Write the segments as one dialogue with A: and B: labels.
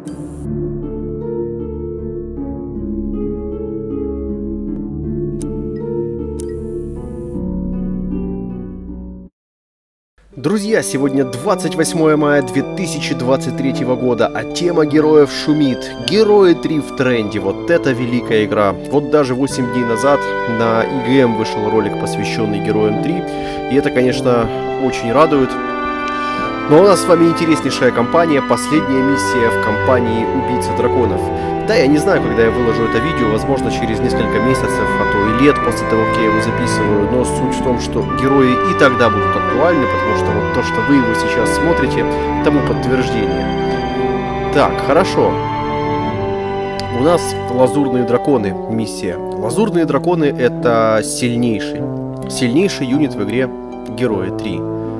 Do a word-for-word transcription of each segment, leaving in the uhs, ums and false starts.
A: Друзья, сегодня двадцать восьмое мая две тысячи двадцать третьего года, а тема героев шумит. Герои три в тренде, вот это великая игра. Вот даже восемь дней назад на и гэ эм вышел ролик, посвященный Героям три, и это, конечно, очень радует. Но у нас с вами интереснейшая кампания, последняя миссия в кампании «Убийца драконов». Да, я не знаю, когда я выложу это видео, возможно, через несколько месяцев, а то и лет после того, как я его записываю, но суть в том, что герои и тогда будут актуальны, потому что вот то, что вы его сейчас смотрите, тому подтверждение. Так, хорошо. У нас лазурные драконы миссия. Лазурные драконы — это сильнейший, сильнейший юнит в игре Герои три.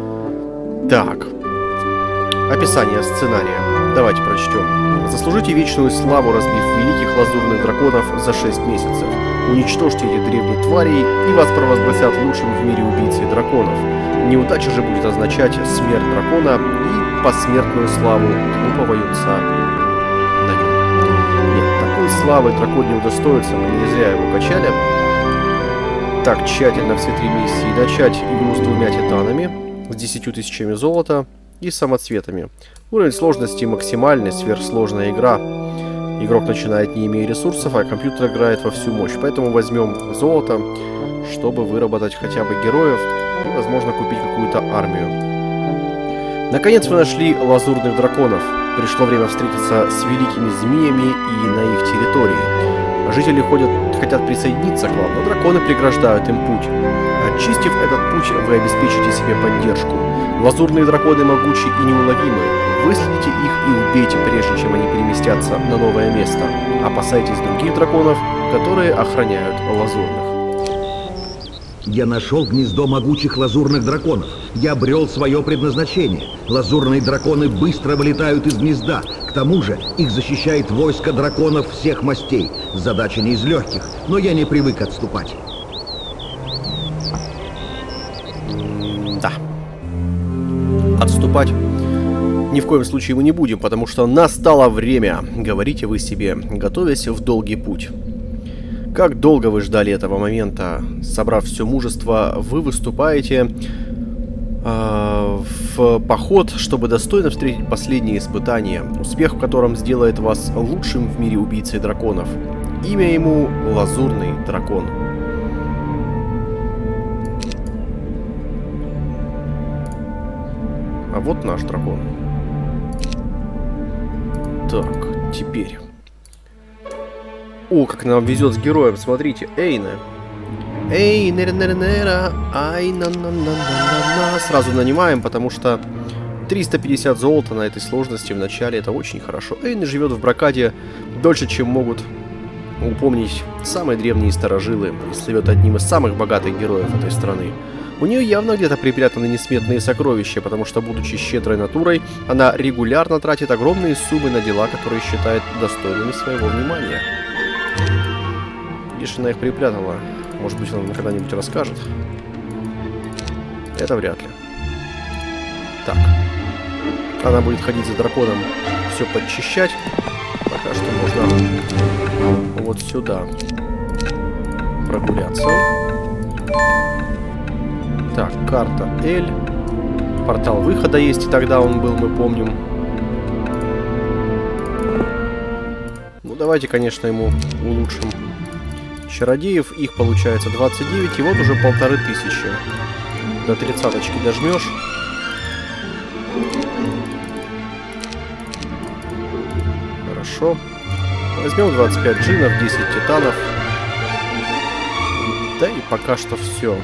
A: Так. Описание сценария. Давайте прочтем. Заслужите вечную славу, разбив великих лазурных драконов за шесть месяцев. Уничтожьте этих древних тварей, и вас провозгласят лучшим в мире убийцей драконов. Неудача же будет означать смерть дракона и посмертную славу глупого юнца на нем. Нет, такой славы дракон не удостоится, мы не зря его качали. Так, тщательно все три миссии начать игру с двумя титанами, с десятью тысячами золота и самоцветами. Уровень сложности максимальный, сверхсложная игра. Игрок начинает, не имея ресурсов, а компьютер играет во всю мощь. Поэтому возьмем золото, чтобы выработать хотя бы героев и, возможно, купить какую-то армию. Наконец вы нашли лазурных драконов. Пришло время встретиться с великими змеями и на их территории. Жители ходят, хотят присоединиться к вам, но драконы преграждают им путь. Очистив этот путь, вы обеспечите себе поддержку. Лазурные драконы могучие и неуловимые. Выследите их и убейте, прежде чем они переместятся на новое место. Опасайтесь других драконов, которые охраняют лазурных.
B: Я нашел гнездо могучих лазурных драконов. Я обрел свое предназначение. Лазурные драконы быстро вылетают из гнезда. К тому же их защищает войско драконов всех мастей. Задача не из легких, но я не привык отступать.
A: Да. Отступать ни в коем случае мы не будем, потому что настало время, говорите вы себе, готовясь в долгий путь. Как долго вы ждали этого момента? Собрав все мужество, вы выступаете э, в поход, чтобы достойно встретить последние испытания, успех в котором сделает вас лучшим в мире убийцей драконов. Имя ему — Лазурный дракон. А вот наш дракон. Так, теперь. О, как нам везет с героем, смотрите. Эйна. Эй, нер нер нера ай на на на на на Сразу нанимаем, потому что триста пятьдесят золота на этой сложности в начале — это очень хорошо. Эйна живет в Бракаде дольше, чем могут упомнить самые древние старожилы, и слывет одним из самых богатых героев этой страны. У нее явно где-то припрятаны несметные сокровища, потому что, будучи щедрой натурой, она регулярно тратит огромные суммы на дела, которые считает достойными своего внимания. Видишь, она их припрятала. Может быть, она когда-нибудь расскажет. Это вряд ли. Так. Она будет ходить за драконом, все подчищать. Пока что можно вот сюда прогуляться. Так, карта L. Портал выхода есть, и тогда он был, мы помним. Ну, давайте, конечно, ему улучшим чародеев. Их получается двадцать девять, и вот уже полторы тысячи. До тридцаточки дожмешь. Хорошо. Возьмем двадцать пять джинов, десять титанов. Да и пока что все.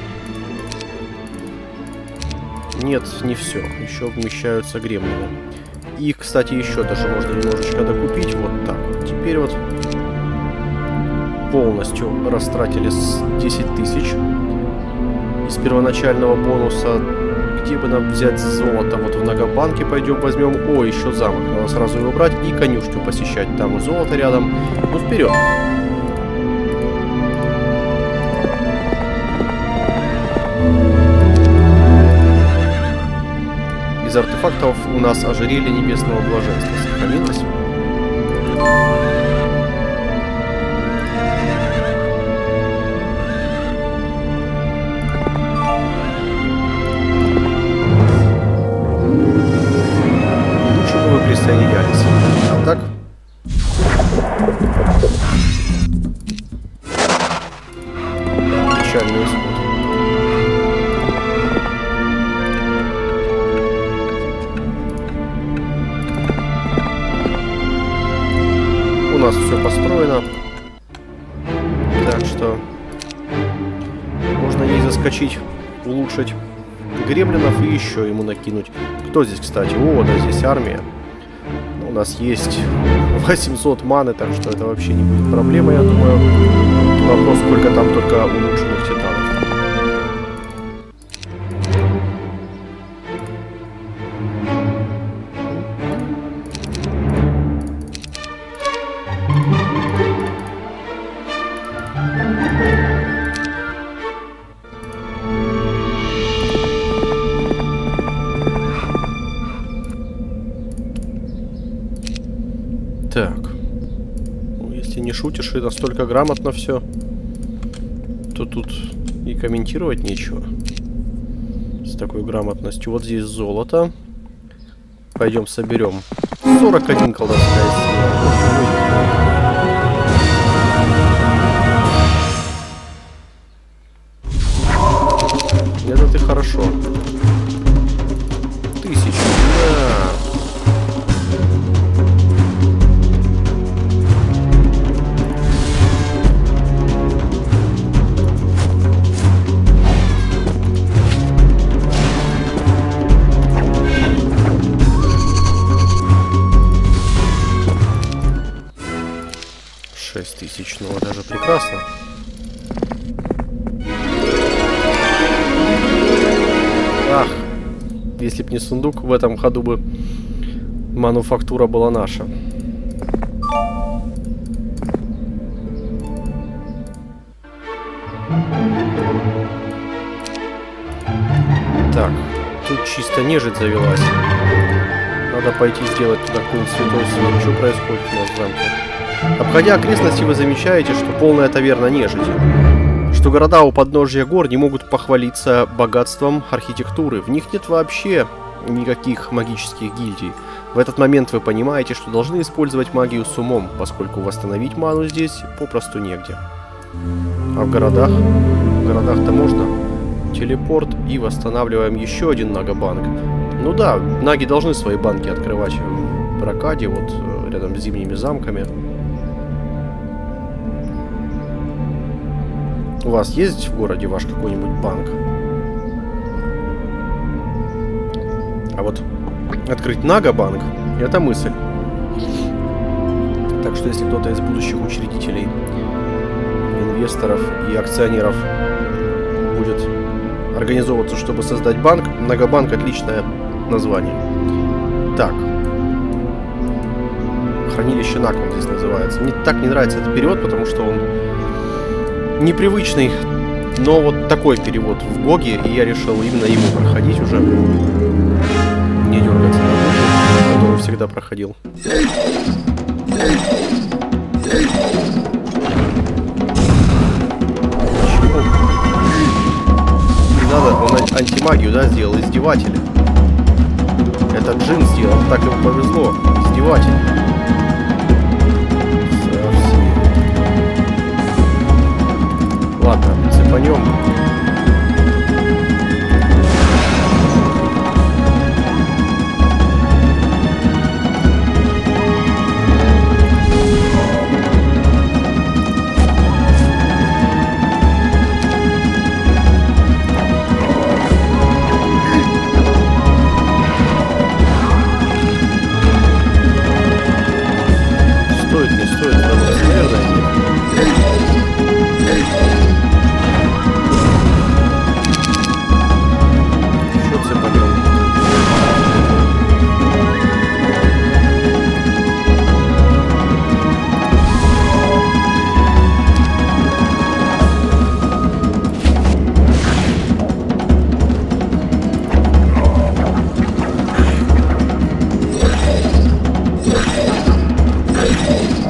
A: Нет, не все. Еще вмещаются гремлины. Их, кстати, еще даже можно немножечко докупить. Вот так. Теперь вот полностью растратили десять тысяч из первоначального бонуса. Где бы нам взять золото? Вот в Нагабанке пойдем возьмем. О, еще замок. Надо сразу его брать и конюшню посещать. Там и золото рядом. Ну, вперед! Из артефактов у нас ожерелье небесного блаженства сохранилось. Лучше бы вы присоединялись. А так? Печальный исход. У нас все построено. Так что можно ей заскочить, улучшить гремлинов и еще ему накинуть. Кто здесь, кстати? О, да, здесь армия. У нас есть восемьсот маны, так что это вообще не будет проблемой, я думаю. Вопрос, сколько там только улучшенных титанов. Так. Ну, если не шутишь и настолько грамотно все, то тут и комментировать нечего. С такой грамотностью. Вот здесь золото. Пойдем соберем. сорок один колдовская сила. Это ты хорошо. Тысячу. Да. шесть тысяч, ну даже прекрасно. Ах, если б не сундук, в этом ходу бы мануфактура была наша. Так, тут чисто нежить завелась. Надо пойти сделать туда какой-нибудь святой свет. Что происходит у нас в замке? Обходя окрестности, вы замечаете, что полная таверна нежити. Что города у подножья гор не могут похвалиться богатством архитектуры. В них нет вообще никаких магических гильдий. В этот момент вы понимаете, что должны использовать магию с умом, поскольку восстановить ману здесь попросту негде. А в городах? В городах-то можно. Телепорт и восстанавливаем еще один нагобанк. Ну да, наги должны свои банки открывать в Бракаде, вот рядом с зимними замками. У вас есть в городе ваш какой-нибудь банк? А вот открыть Нага-банк — это мысль. Так что если кто-то из будущих учредителей, инвесторов и акционеров будет организовываться, чтобы создать банк, Нага-банк — отличное название. Так. Хранилище Наг он здесь называется. Мне так не нравится этот перевод, потому что он непривычный, но вот такой перевод в Гоге, и я решил именно ему проходить уже. Не дергаться на Гоге, который всегда проходил. Почему? Не надо, он антимагию, да, сделал, издеватель. Это Джин сделал, так ему повезло, издеватель. Ладно, цепанем. Стоит, не стоит, наверное, нет.
C: Yeah.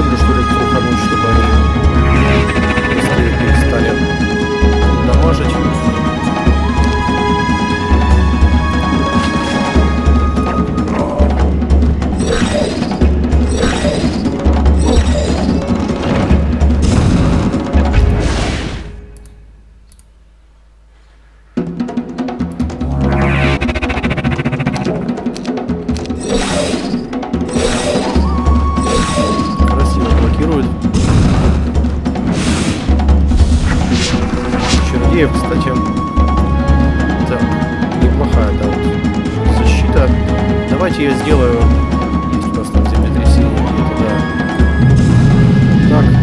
A: землю, что ли, трухануть, чтобы они быстрее перестали дамажить. Кстати, так, неплохая, да, вот защита. Давайте я сделаю, есть у нас там землетрясение где-то, да. Так.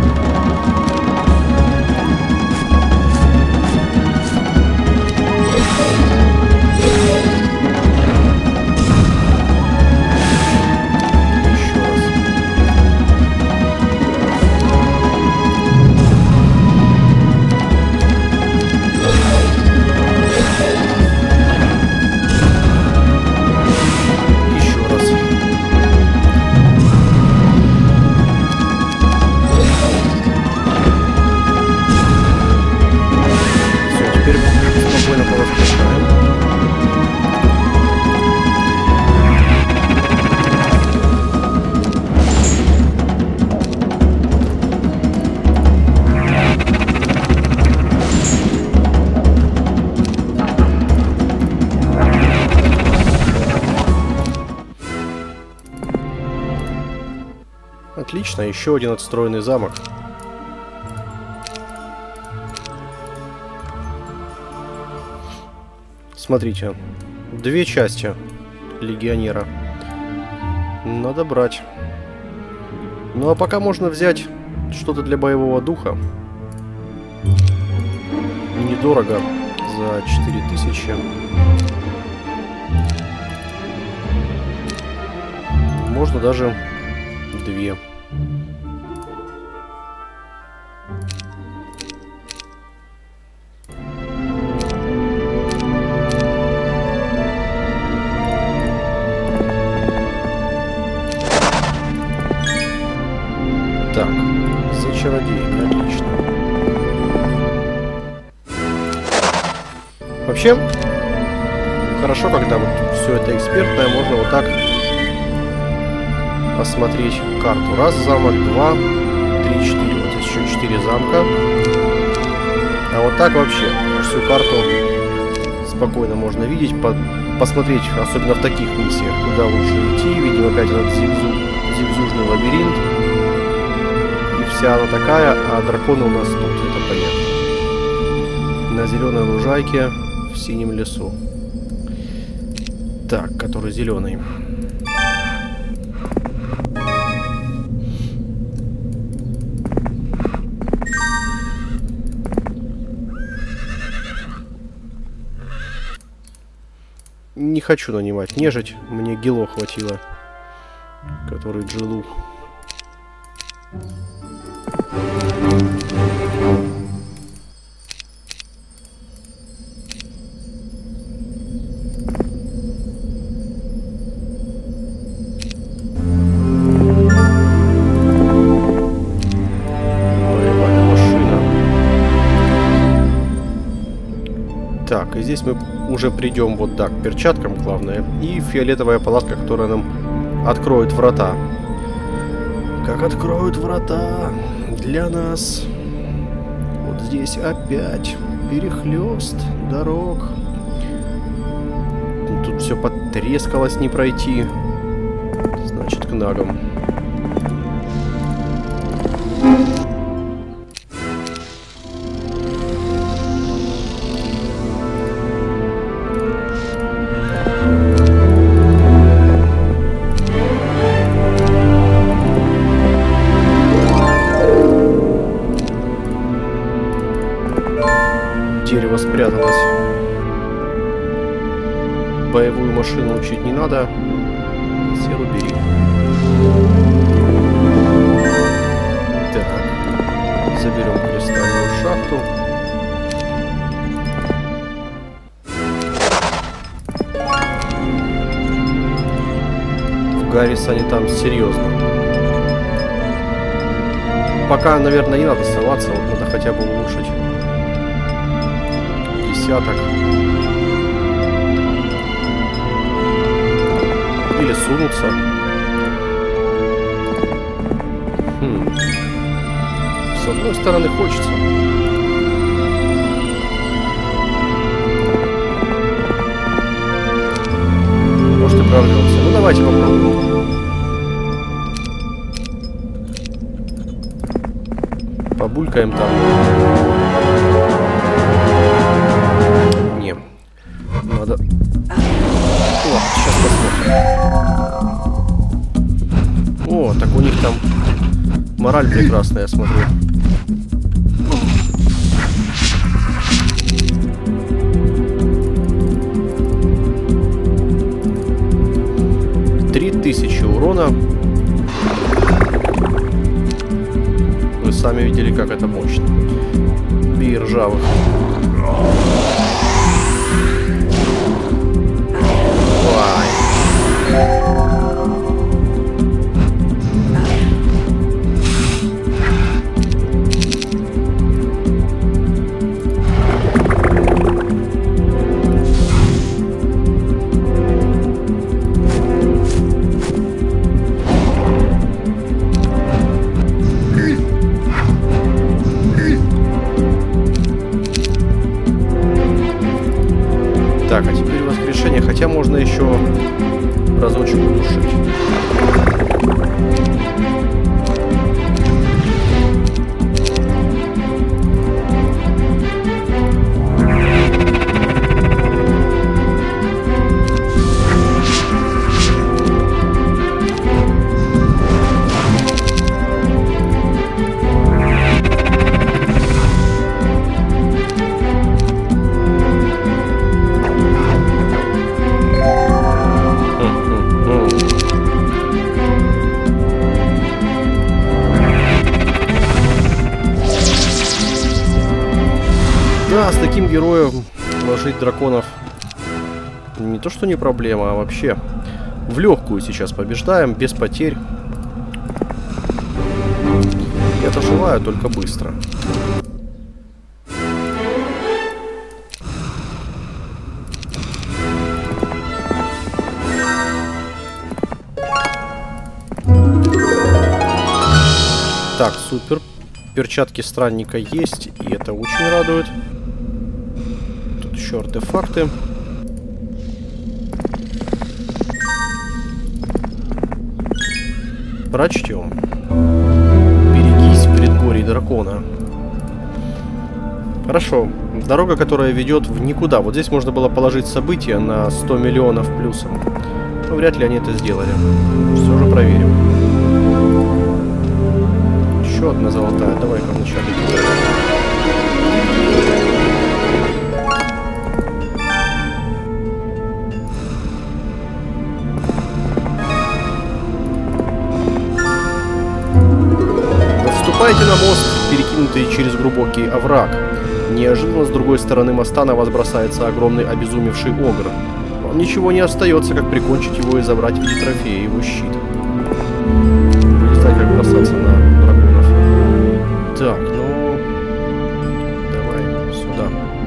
A: Еще раз. Отлично, еще один отстроенный замок. Смотрите, две части легионера. Надо брать. Ну а пока можно взять что-то для боевого духа. Недорого, за четыре тысячи. Можно даже две. Так, за чародейка, отлично. Вообще, хорошо, когда вот все это экспертное, можно вот так посмотреть карту. Раз замок, два, три, четыре. Вот здесь еще четыре замка. А вот так вообще всю карту спокойно можно видеть, по посмотреть, особенно в таких миссиях, куда лучше идти. Видим опять этот зигзу зигзужный лабиринт. Вся она такая, а драконы у нас тут, это понятно. На зеленой лужайке в синем лесу. Так, который зеленый. Не хочу нанимать нежить, мне Гило хватило, который Джилу. Так, и здесь мы уже придем вот так, к перчаткам, главное, и фиолетовая палатка, которая нам откроет врата. Как откроют врата для нас. Вот здесь опять перехлёст дорог. Тут все потрескалось, не пройти. Значит, к нагам. Дерево спряталось. Боевую машину учить не надо. Серу бери. Так. Заберем кристальную шахту. В Гаррисоне там серьезно. пока, наверное, не надо оставаться. Вот надо хотя бы улучшить десяток. Или сунуться. Хм. С одной стороны хочется. Может и прорвемся. Ну давайте попробуем. Побулькаем там. Не. Надо... О, сейчас посмотрим. О, так у них там мораль прекрасная, я смотрю. Три тысячи урона. Вы сами видели, как это мощно. Бей ржавых. Так, а теперь воскрешение, хотя можно еще разочек удушить. Да, с таким героем ложить драконов не то что не проблема, а вообще в легкую сейчас побеждаем, без потерь. Я-то желаю только быстро. Так, супер. Перчатки странника есть, и это очень радует. Тут еще артефакты. Прочтем. Берегись предгорий дракона. Хорошо. Дорога, которая ведет в никуда. Вот здесь можно было положить события на сто миллионов плюсом. Но вряд ли они это сделали. Все же проверим. Еще одна золотая. Давай-ка вначале туда. Вступайте на мост, перекинутый через глубокий овраг. Неожиданно с другой стороны моста на вас бросается огромный обезумевший огр. Вам ничего не остается, как прикончить его и забрать в виде трофея его щит. Не знаю, как бросаться на драконов. Так, ну... Давай сюда.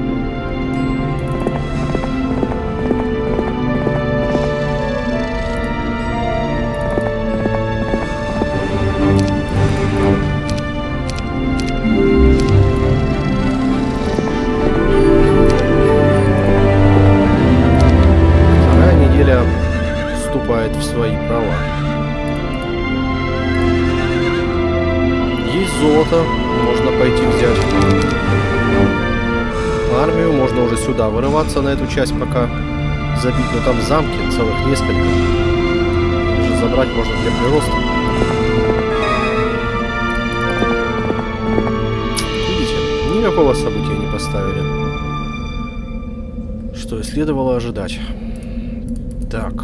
A: Вступает в свои права. Есть золото, можно пойти взять. Армию можно уже сюда вырываться на эту часть, пока забить, но там замки целых несколько. Уже забрать можно для прироста. Видите, никакого события не поставили. Что и следовало ожидать. Так.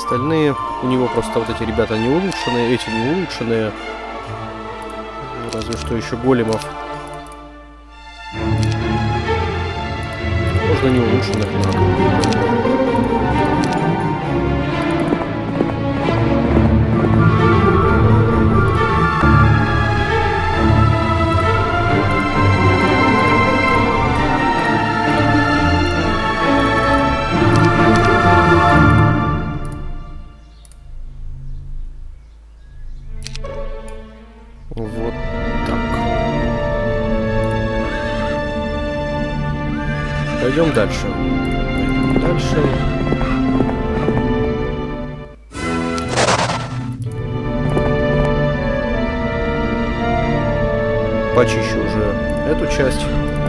A: Остальные у него просто вот эти ребята не улучшенные, эти не улучшенные. Разве что еще големов. Можно не улучшенных наг. Вот так. Пойдем дальше. Пойдем дальше. Почищу уже эту часть.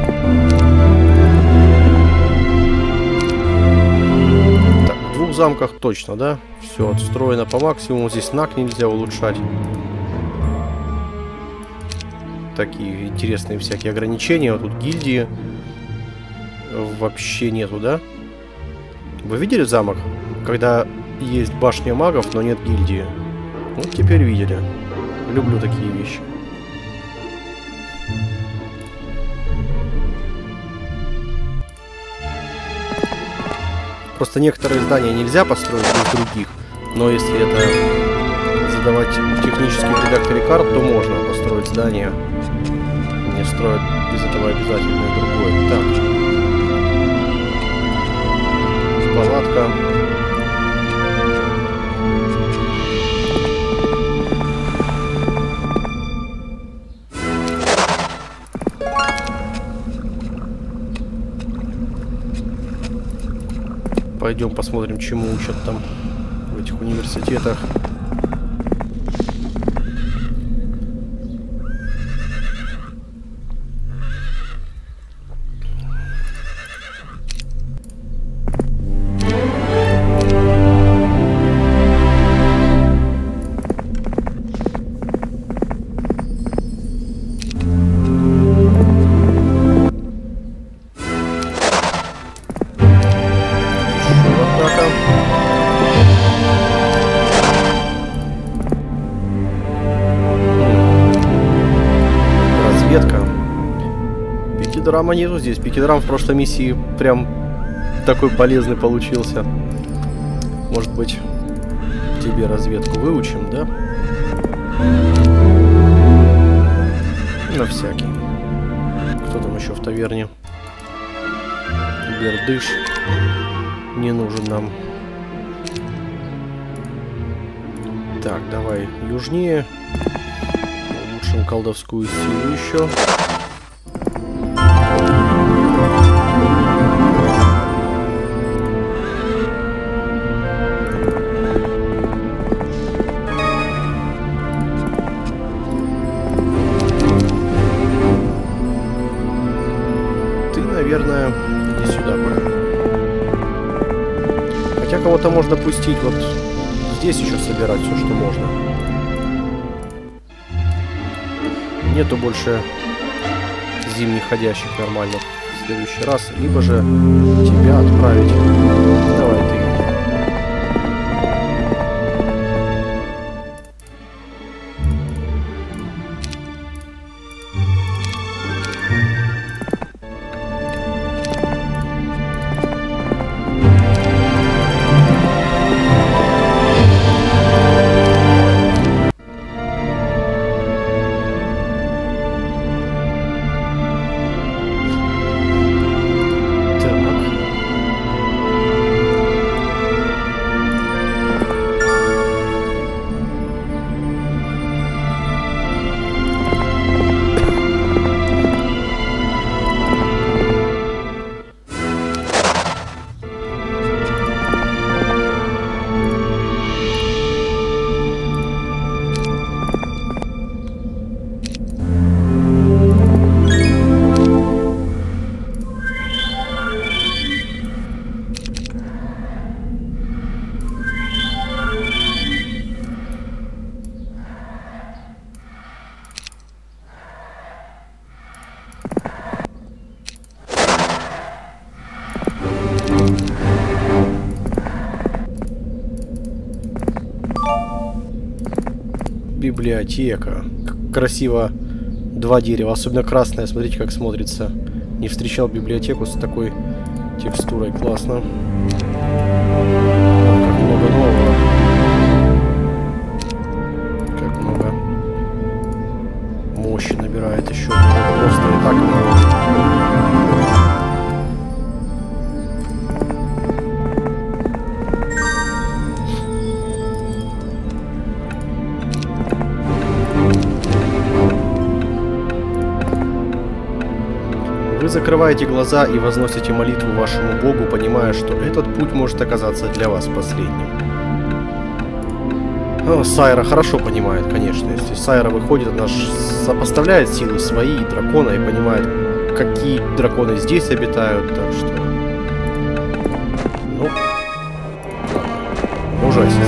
A: Так, в двух замках точно, да? Все отстроено по максимуму. Здесь наг нельзя улучшать. Такие интересные всякие ограничения. Вот тут гильдии вообще нету, да? Вы видели замок? Когда есть башня магов, но нет гильдии. Вот теперь видели. Люблю такие вещи. Просто некоторые здания нельзя построить без других. Но если это задавать технически в редакторе карт, то можно построить здание. Не строят без этого обязательно другое. Так. Палатка. Пойдем посмотрим, чему учат там в этих университетах. Пикидрама нету здесь. Пикидрам в прошлой миссии прям такой полезный получился. Может быть, тебе разведку выучим, да? На всякий. Кто там еще в таверне? Бердыш. Не нужен нам. Так, давай южнее. Улучшим колдовскую силу еще. Наверное, иди сюда пора. Хотя кого-то можно пустить вот здесь еще собирать все, что можно. Нету больше зимних ходящих нормальных в следующий раз. Либо же тебя отправить. Давай ты. библиотека. Как красиво два дерева, особенно красное. Смотрите, как смотрится. Не встречал библиотеку с такой текстурой. Классно. О, как много нового. Как много мощи набирает еще. Просто и так много. Вы закрываете глаза и возносите молитву вашему Богу, понимая, что этот путь может оказаться для вас последним. О, Сайра хорошо понимает, конечно. Если Сайра выходит, она сопоставляет силы свои и дракона и понимает, какие драконы здесь обитают, так что... Ну... Ужасен.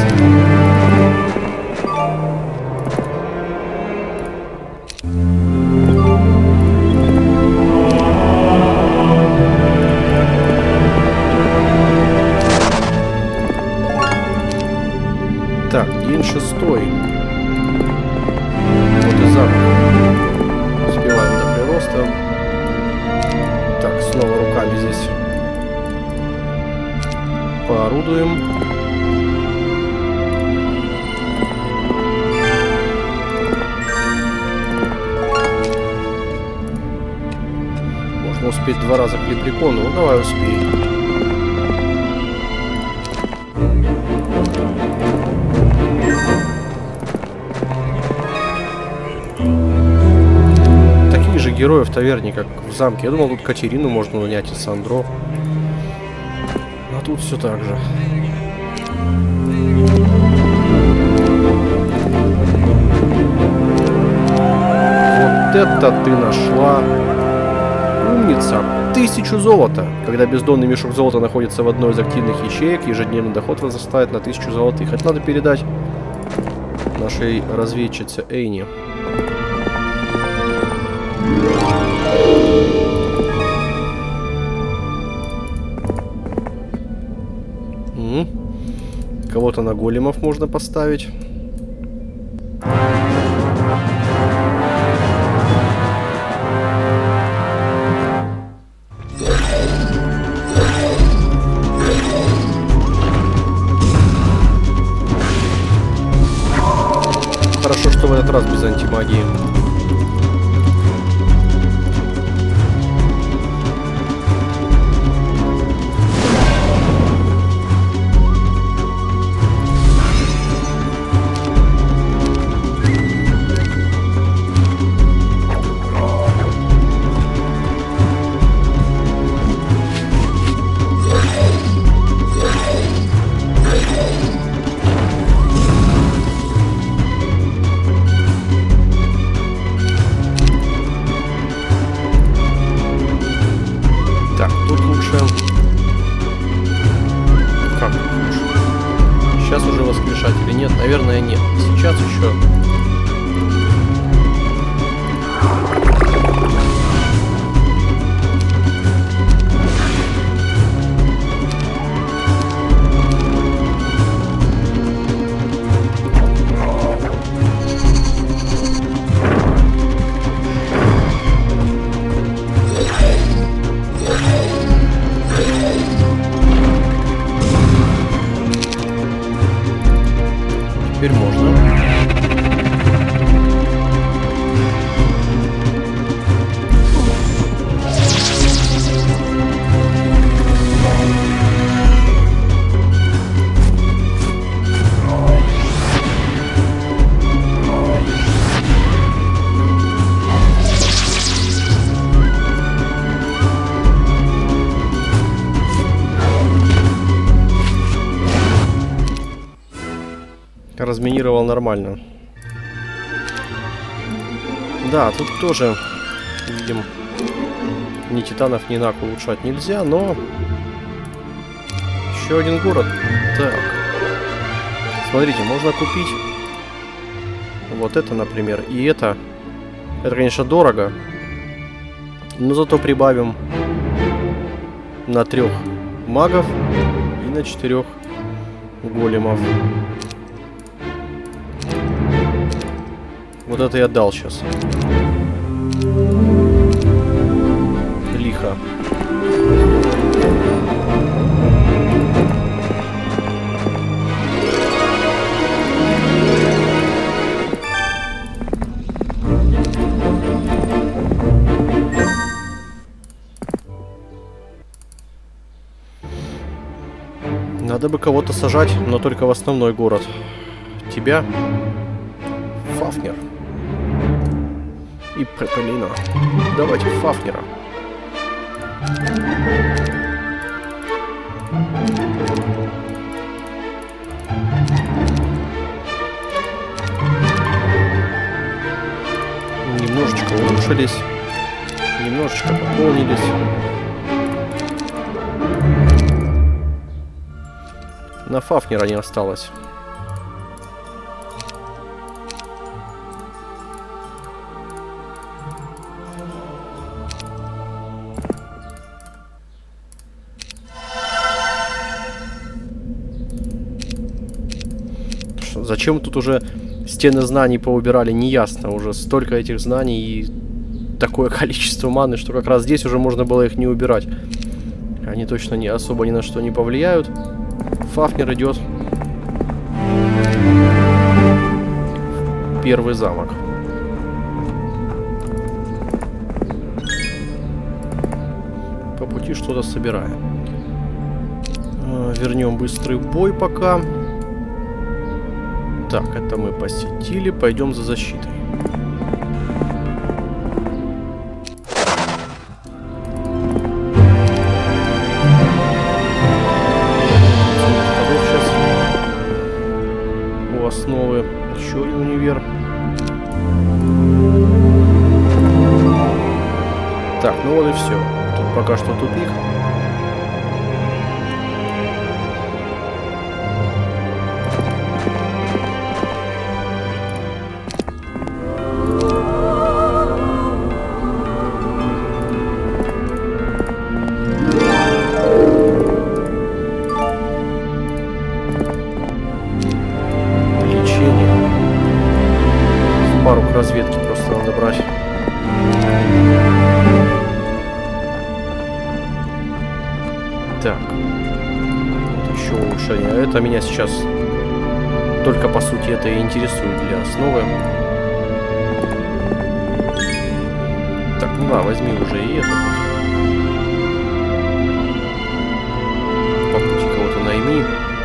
A: Так, день шестой. Вот и замок. Успеваем до прироста. Так, снова руками здесь поорудуем. Можно успеть два раза к лепрекону. Ну, давай успеем. Героев в таверне, как в замке. Я думал, тут Катерину можно нанять и Сандро. А тут все так же. Вот это ты нашла. Умница. Тысячу золота. Когда бездонный мешок золота находится в одной из активных ячеек, ежедневный доход возрастает на тысячу золотых. Это надо передать нашей разведчице Эйне. Кого-то на големов можно поставить. Хорошо, что в этот раз без антимагии. Наверное, нет. Сейчас еще. Теперь можно. Разминировал нормально. Да, тут тоже, видим, ни титанов, ни нак улучшать нельзя, но еще один город. Так, смотрите, можно купить вот это, например, и это. Это, конечно, дорого, но зато прибавим на трех магов и на четырех големов. куда ты отдал сейчас? Лихо. Надо бы кого-то сажать, но только в основной город. Тебя? Фафнер. И Препелина. Давайте Фафнера. Немножечко улучшились. Немножечко пополнились. На Фафнера не осталось. Зачем тут уже стены знаний поубирали, неясно. Уже столько этих знаний и такое количество маны, что как раз здесь уже можно было их не убирать. Они точно не особо ни на что не повлияют. Фафнер идет. Первый замок. По пути что-то собираем. Вернем быстрый бой пока. Так, это мы посетили. Пойдем за защитой. У основы еще один универ. Так, ну вот и все. Тут пока что тупик. Разведки просто надо брать. Так. Вот еще улучшение. Это меня сейчас только по сути это и интересует для основы. Так, ну да, возьми уже и это. По пути кого-то найми.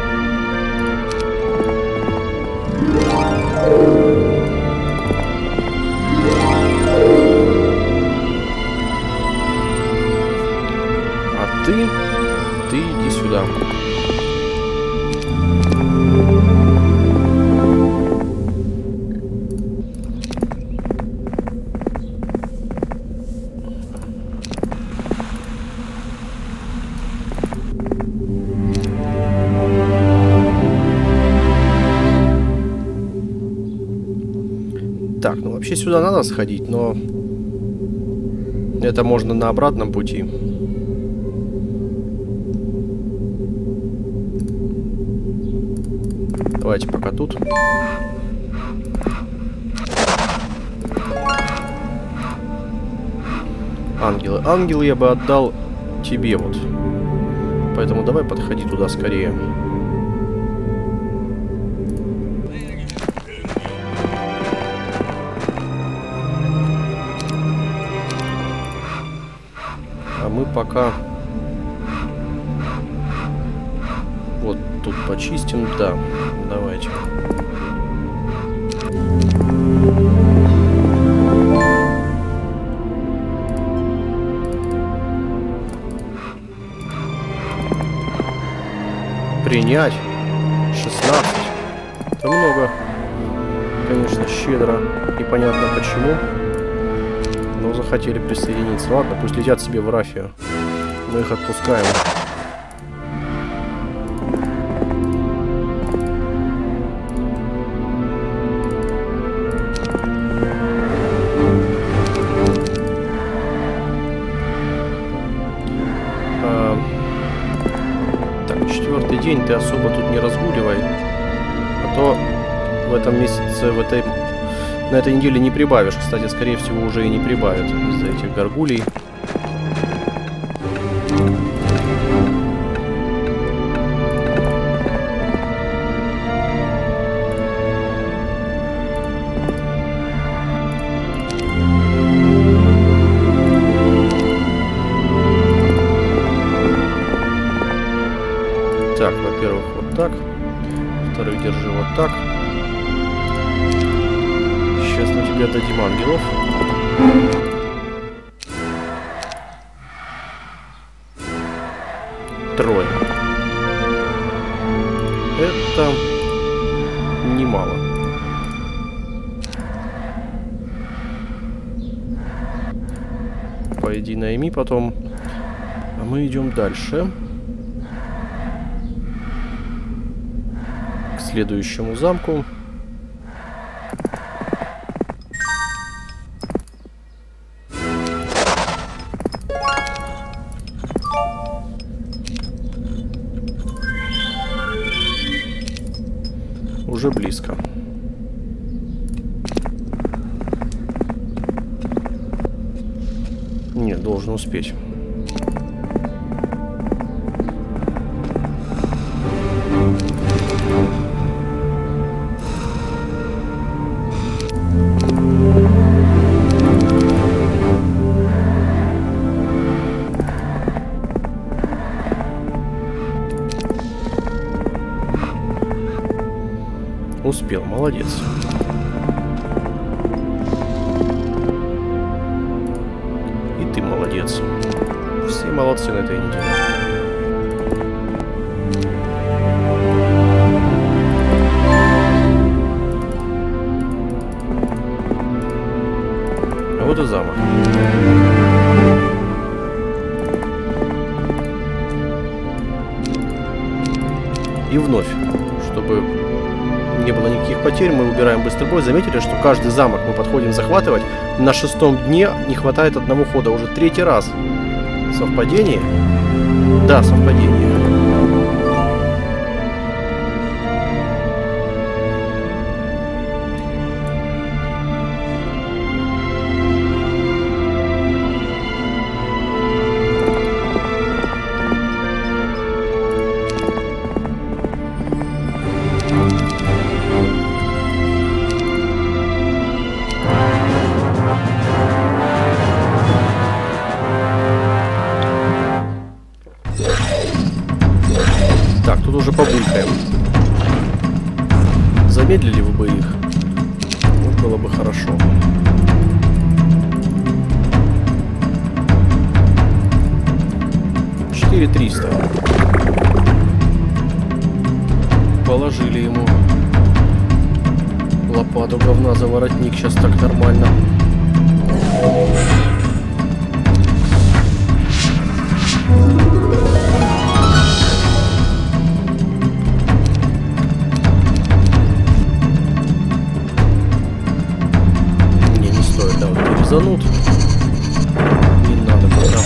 A: Ты, ты иди сюда. Так, ну вообще сюда надо сходить, но это можно на обратном пути. Давайте пока тут. Ангелы. Ангелы я бы отдал тебе вот. Поэтому давай подходи туда скорее. А мы пока... Вот тут почистим, да. Давайте. Принять. шестнадцать. Это много. Конечно, щедро. Непонятно почему. Но захотели присоединиться. Ладно, пусть летят себе в Рафию. Мы их отпускаем. День ты особо тут не разгуливай, а то в этом месяце, в этой на этой неделе не прибавишь. Кстати, скорее всего, уже и не прибавят из-за этих горгулей. Так, во-первых, вот так. Во-вторых, держи вот так. Сейчас мы тебе отдадим ангелов. Трое. Это немало. Пойди найми потом. А мы идем дальше. К следующему замку. Уже близко. Нет, должен успеть. Успел, молодец. И ты молодец. Все молодцы на этой неделе. А вот и замок. И вновь, чтобы не было никаких потерь, мы убираем быстрый бой. Заметили, что каждый замок мы подходим захватывать. На шестом дне не хватает одного хода. Уже третий раз. Совпадение? Да, совпадение. Тут уже побулькаем. Замедлили вы бы их. Вот было бы хорошо. четыре триста. Положили ему лопату говна за воротник. Сейчас так нормально. Занут. Не надо пока.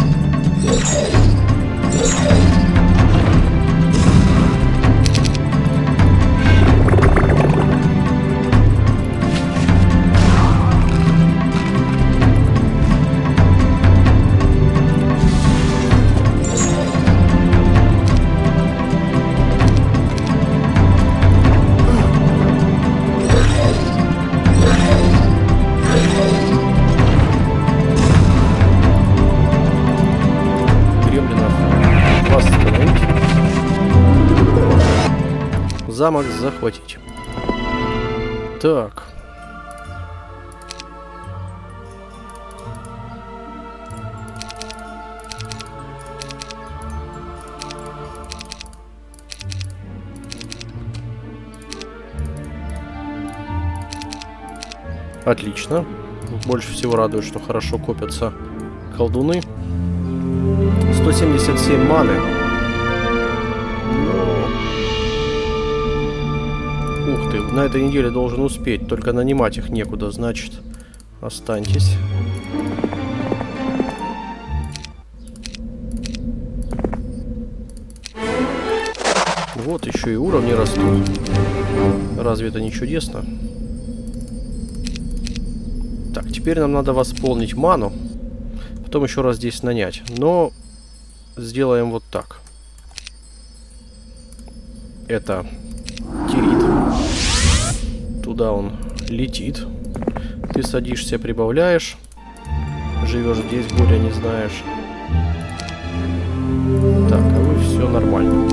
A: Замок захватить. Так. Отлично. Больше всего радует, что хорошо копятся колдуны. сто семьдесят семь маны. Ух ты, на этой неделе должен успеть, только нанимать их некуда, значит, останьтесь. Вот еще и уровни растут. Разве это не чудесно? Так, теперь нам надо восполнить ману. Потом еще раз здесь нанять. Но сделаем вот так. Это тирит. Туда он летит. Ты садишься, прибавляешь. Живешь здесь, более не знаешь. Так, а вы все нормально.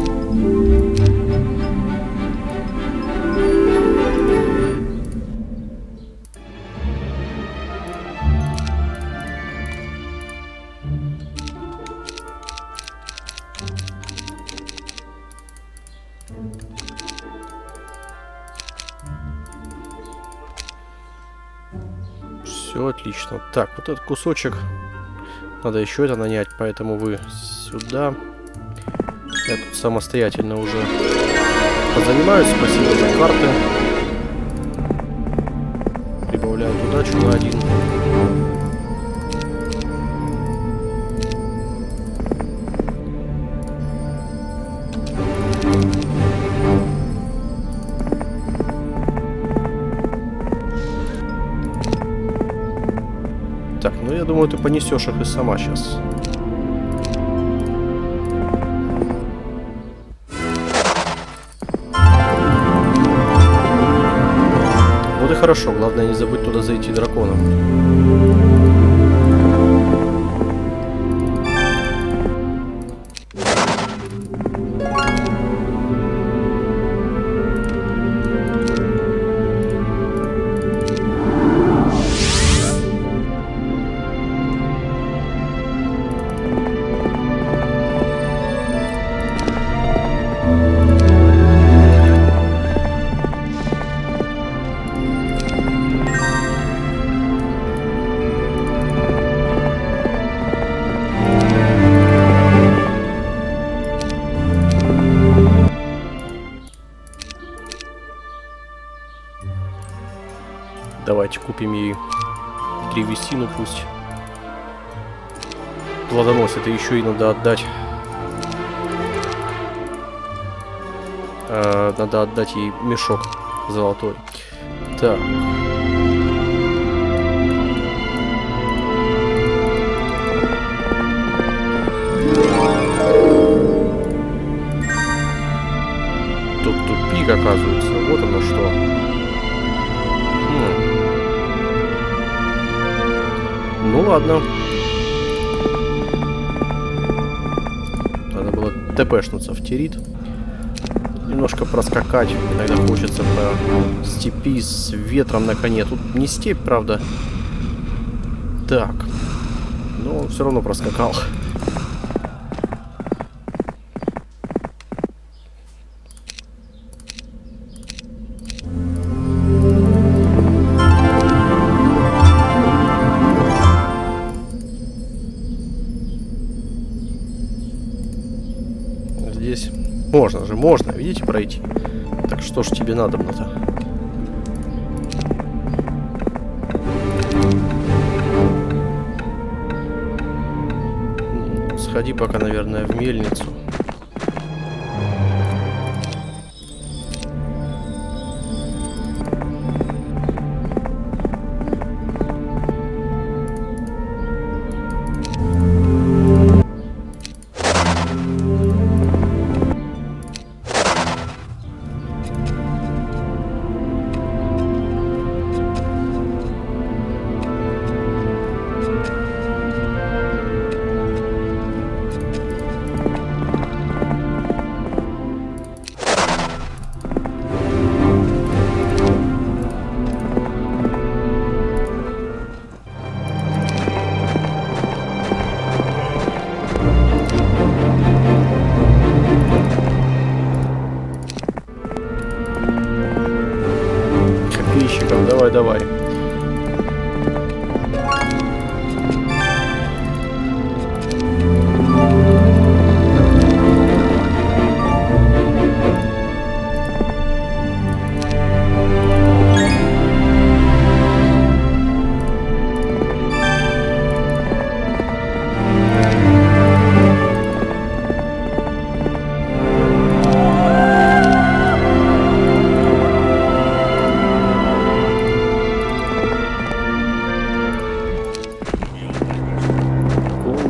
A: Все отлично. Так, вот этот кусочек надо еще это нанять, поэтому вы сюда. Я тут самостоятельно уже позанимаюсь. Спасибо за карты. Прибавляю удачу на один. Так, ну я думаю, ты понесешь их и сама сейчас. Вот и хорошо, главное не забыть туда зайти драконом. Давайте купим ей древесину, пусть плодоносит, и еще и надо отдать. Э, надо отдать ей мешок золотой. Так. Тут тупик, оказывается. Вот оно что. Ну ладно. Надо было тпшнуться в тирит. Немножко проскакать. Иногда хочется по степи с ветром на коне. Тут не степь, правда. Так. Но он все равно проскакал. Здесь можно же, можно, видите, пройти. Так что ж тебе надо-то? Сходи пока, наверное, в мельницу.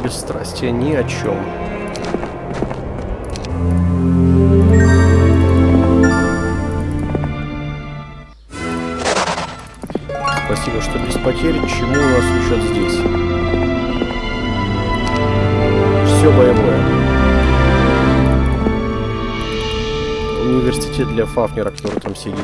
A: бесстрастие ни о чем. Спасибо, что без потерь. Чему у нас учат здесь? Все боевое. Университет для Фафнера, который там сидит.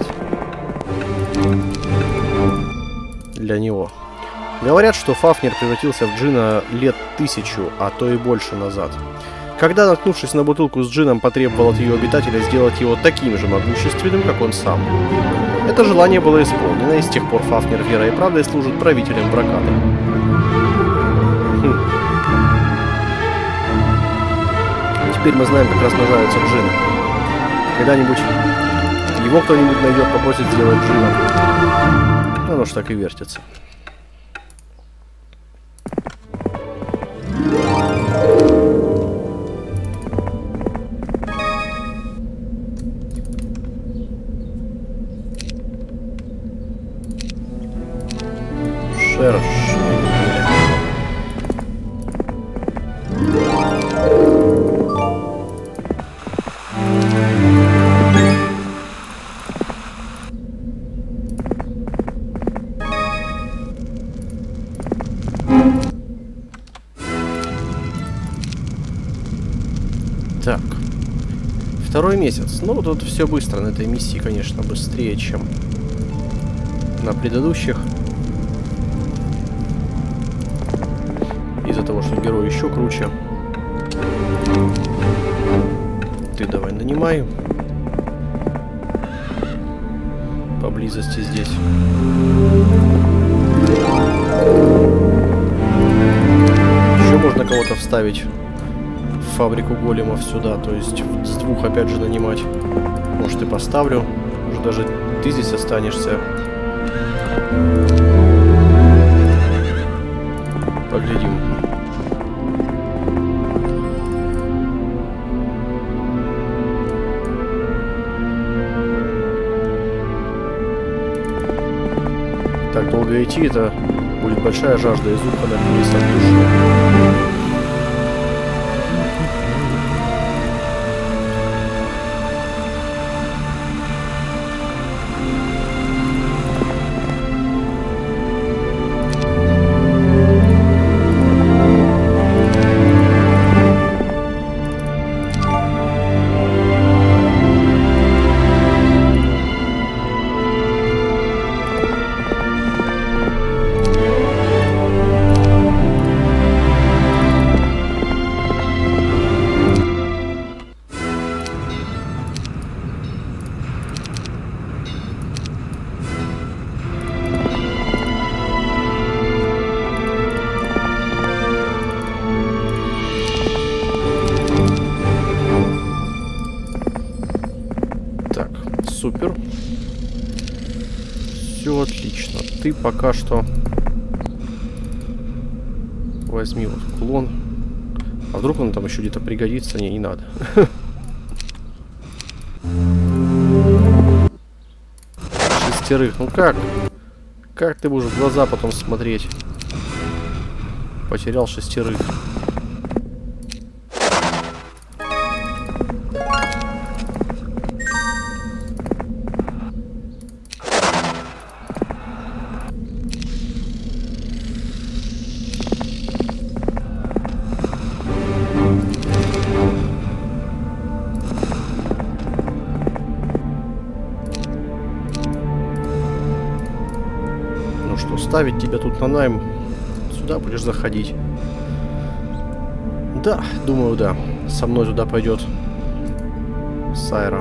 A: Для него. Говорят, что Фафнер превратился в джина лет тысячу, а то и больше назад. Когда, наткнувшись на бутылку с джином, потребовал от ее обитателя сделать его таким же могущественным, как он сам. Это желание было исполнено, и с тех пор Фафнер верой и правдой служит правителем Бракады. Хм. Теперь мы знаем, как размножаются джины. Когда-нибудь его кто-нибудь найдет, попросит сделать джином. Оно ж так и вертится. Шерш. Так. Второй месяц. Ну, тут все быстро на этой миссии, конечно, быстрее, чем на предыдущих. Из-за того, что герой еще круче. Ты давай нанимай. Поблизости здесь. Еще можно кого-то вставить в фабрику големов сюда, то есть с двух опять же нанимать. Может, и поставлю. Может, даже ты здесь останешься. Поглядим. Так долго идти, это будет большая жажда, из уха напились от души. Супер. Все отлично. Ты пока что возьми вот клон. А вдруг он там еще где-то пригодится? Не, не надо. Шестерых. Ну как? Как ты будешь в глаза потом смотреть? Потерял шестерых. Ставить тебя тут на найм. Сюда будешь заходить. Да, думаю, да. Со мной туда пойдет Сайра.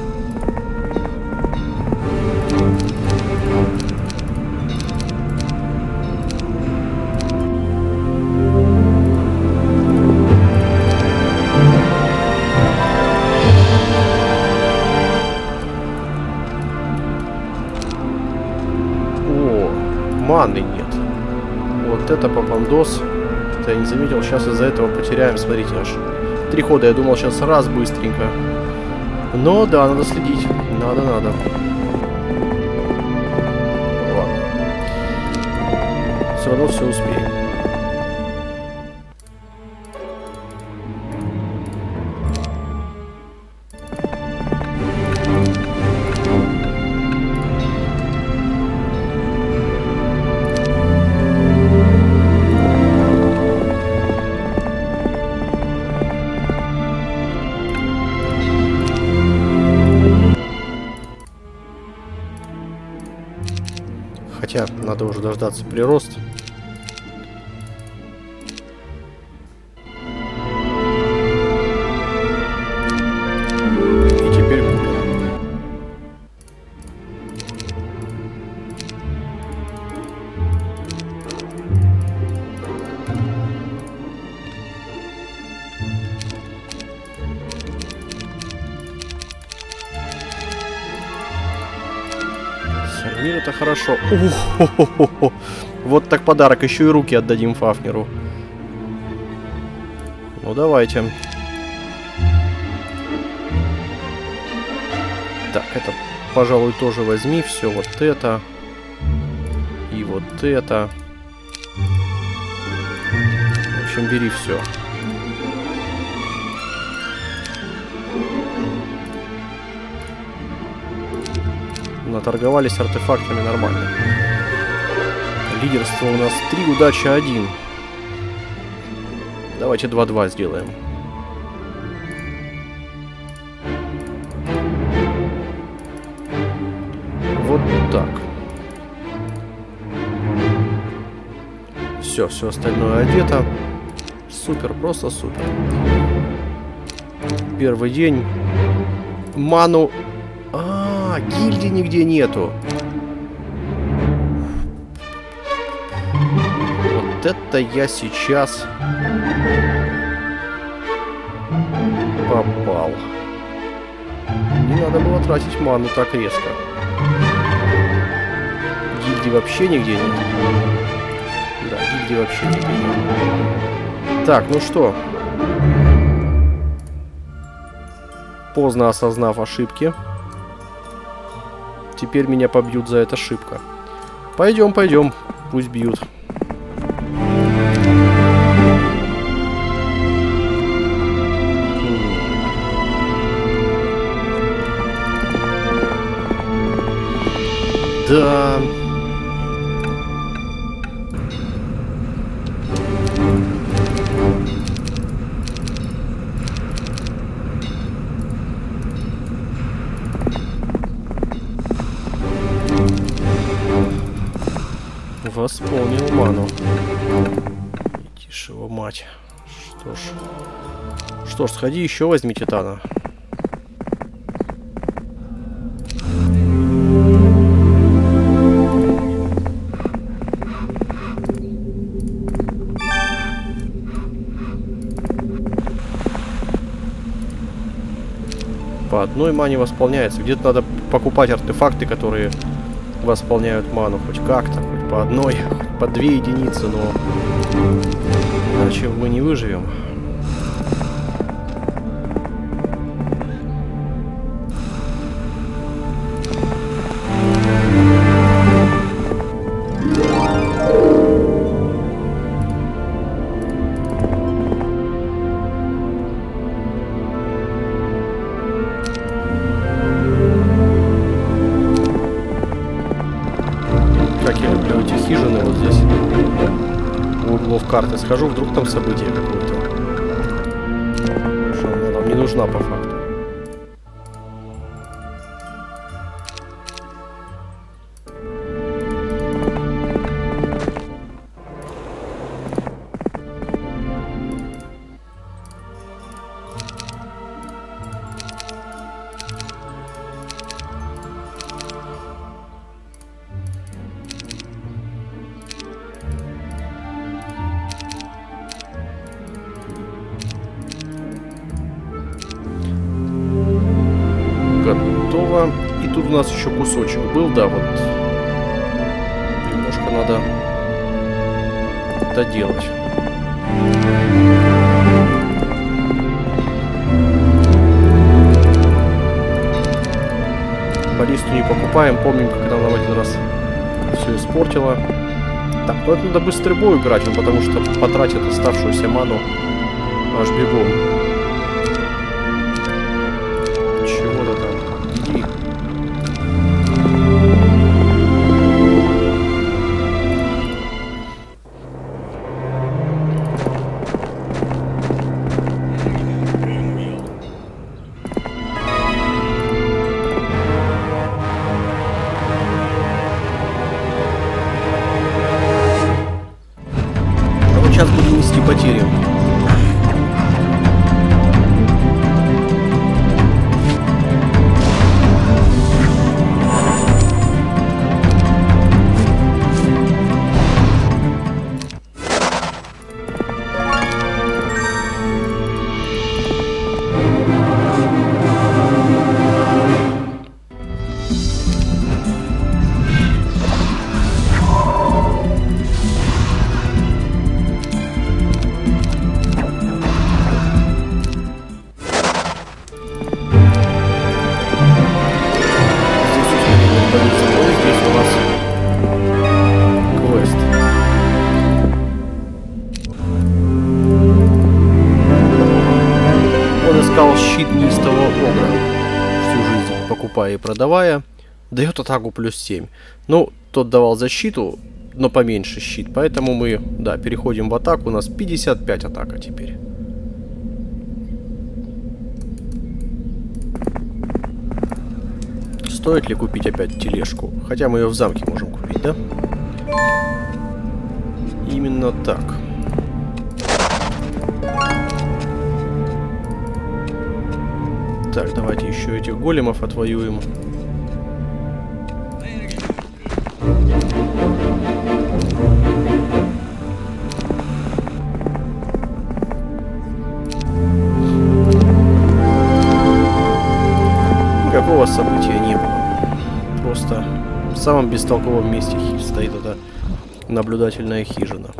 A: Маны нет. Вот это попандос. Это я не заметил. Сейчас из-за этого потеряем. Смотрите, аж три хода. Я думал, сейчас раз быстренько. Но да, надо следить. Надо, надо. Ладно. Все равно все успеем. Надо уже дождаться прирост. И теперь купим. Мир, это хорошо. Ух-хо-хо-хо. Вот так подарок. Еще и руки отдадим Фафнеру. Ну, давайте. Так, это, пожалуй, тоже возьми. Все вот это. И вот это. В общем, бери все. Наторговались артефактами нормально. Лидерство у нас три, удача один. Давайте два-два сделаем. Вот так. Все, все остальное одето. Супер, просто супер. Первый день. Ману... А, гильдии нигде нету. Вот это я сейчас попал. Не надо было тратить ману так резко. Гильдии вообще нигде нет. Да, гильдии вообще нигде нет. Так, ну что? Поздно осознав ошибки. Теперь меня побьют за это ошибка. Пойдем, пойдем. Пусть бьют. Да. Восполнил ману. Тише его мать. Что ж. Что ж, сходи еще возьми титана. По одной мане восполняется. Где-то надо покупать артефакты, которые восполняют ману хоть как-то, хоть по одной, хоть по две единицы, но иначе мы не выживем. Карты схожу, вдруг там событие какое-то. Что она нам не нужна по факту. Готово. И тут у нас еще кусочек был, да, вот. Немножко надо доделать. Баллисту не покупаем, помним, как она нам один раз все испортила. Так, ну это надо быстрый бой играть, ну, потому что потратит оставшуюся ману аж бегом. Чего-то там. Иди. сейчас будем нести потери. Щит неистового огра, всю жизнь покупая и продавая, дает атаку плюс семь. Ну, тот давал защиту, но поменьше щит, поэтому мы, да, переходим в атаку. У нас пятьдесят пять атака теперь. Стоит ли купить опять тележку? Хотя мы ее в замке можем купить, да? Именно так. Так, давайте еще этих големов отвоюем. Никакого события не было. Просто в самом бестолковом месте стоит эта наблюдательная хижина.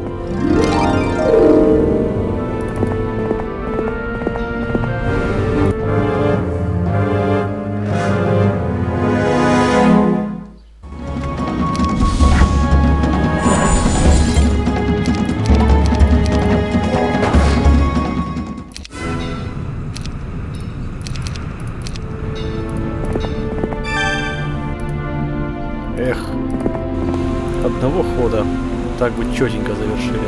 A: Эх, одного хода так бы четенько завершили.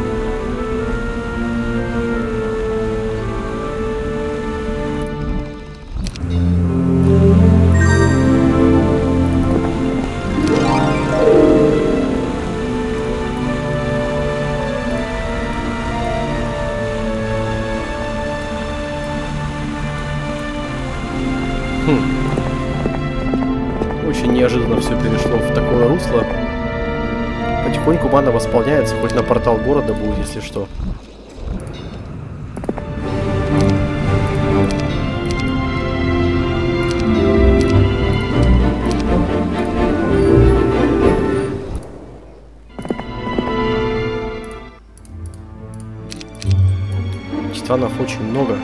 A: Хм. Очень неожиданно все перешло в такое русло. Потихоньку мана восполняется, хоть на портал города будет, если что. Титанов очень много.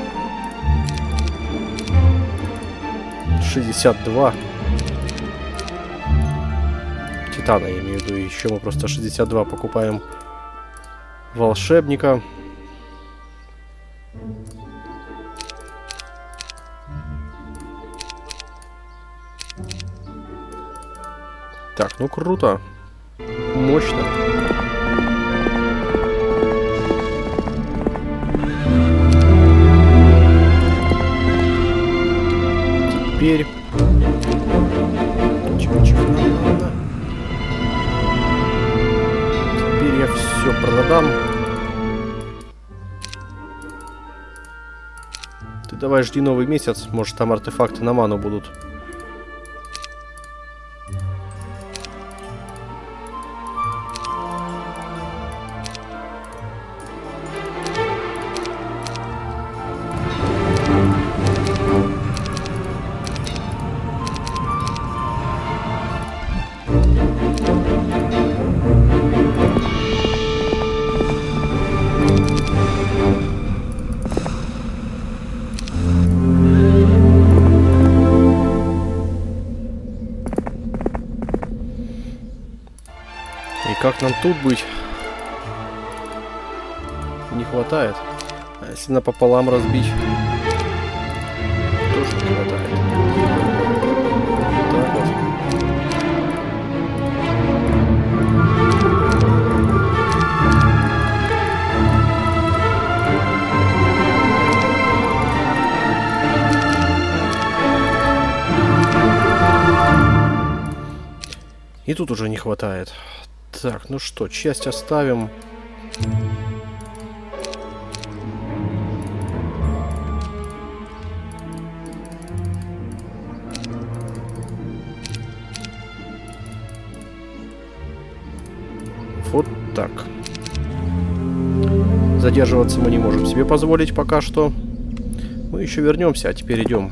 A: шестьдесят два. Титана, я имею в виду. Еще мы просто шестьдесят два покупаем волшебника. Так, ну круто. Мощно. Теперь... Теперь я все продам. Ты давай жди новый месяц. Может, там артефакты на ману будут. И как нам тут быть? Не хватает. А если напополам разбить? Тоже не хватает. Так вот. И тут уже не хватает. Так, ну что, часть оставим. Так. Задерживаться мы не можем себе позволить пока что. Мы еще вернемся, а теперь идем.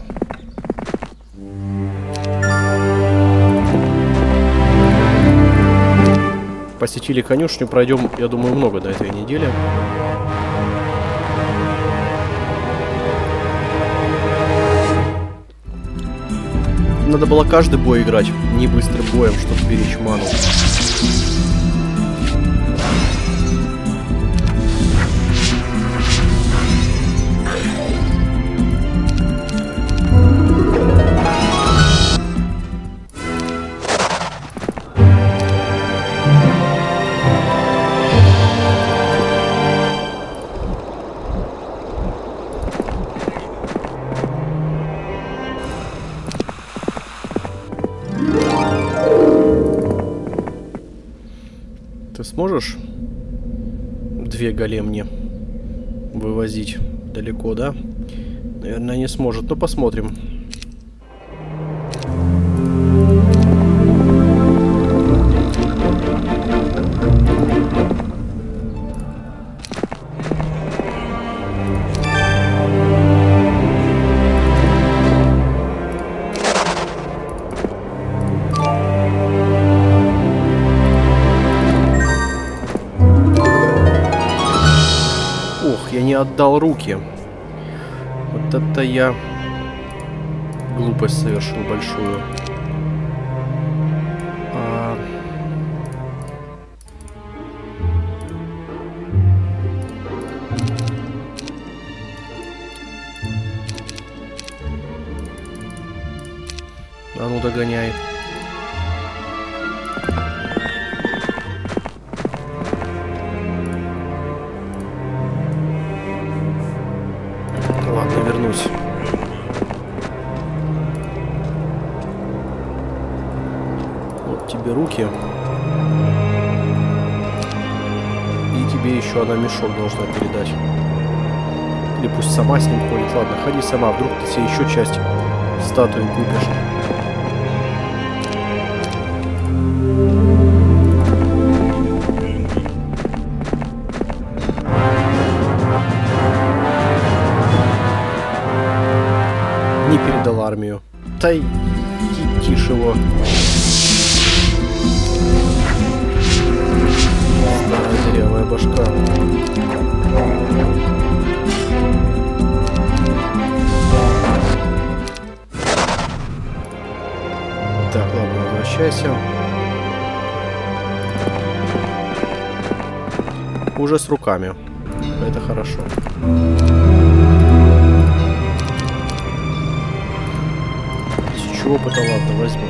A: Посетили конюшню, пройдем, я думаю, много до этой недели. Надо было каждый бой играть не быстрым боем, чтобы беречь ману. Ты сможешь две големни вывозить далеко, да? Наверное, не сможет, но посмотрим. Не отдал руки. Вот это я глупость совершил большую. А... а ну догоняй. Вернусь. Вот тебе руки. И тебе еще она мешок должна передать. Или пусть сама с ним ходит. Ладно, ходи сама, вдруг ты себе еще часть статуи купишь. Не передал армию. Да и тише его. Старая дырявая башка. Так, ладно, возвращайся. Уже с руками. Это хорошо. Опыта, ладно, возьму.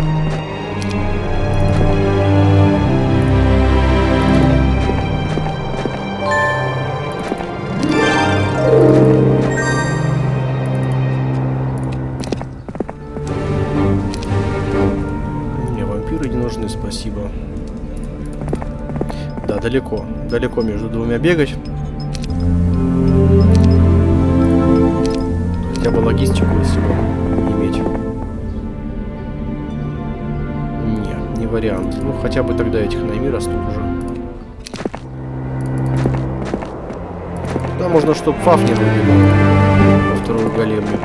A: Не, вампиры не нужны, спасибо. Да, далеко. Далеко между двумя бегать. Хотя бы логистику, если бы иметь. Вариант. Ну, хотя бы тогда этих найми растут уже. Да, можно, чтобы Фаф не выбегал во вторую големню.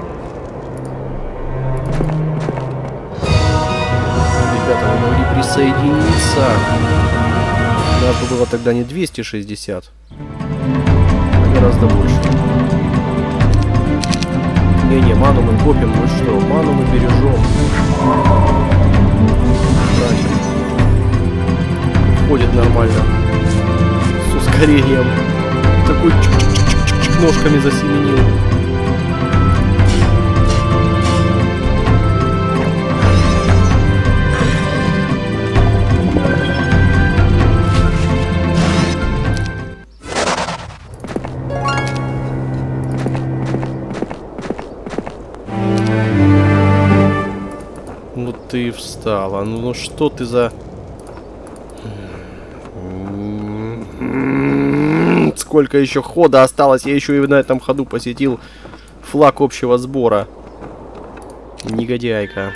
A: Ребята, вы могли присоединиться. Надо было тогда не двести шестьдесят, а гораздо больше. Не-не, ману мы копим, ну что, ману мы бережем. Ходит нормально. С ускорением. Такой чик-чик-чик-чик ножками засеменил. Ну ты встала. Ну, ну что ты за... Сколько еще хода осталось? Я еще и на этом ходу посетил флаг общего сбора. Негодяйка.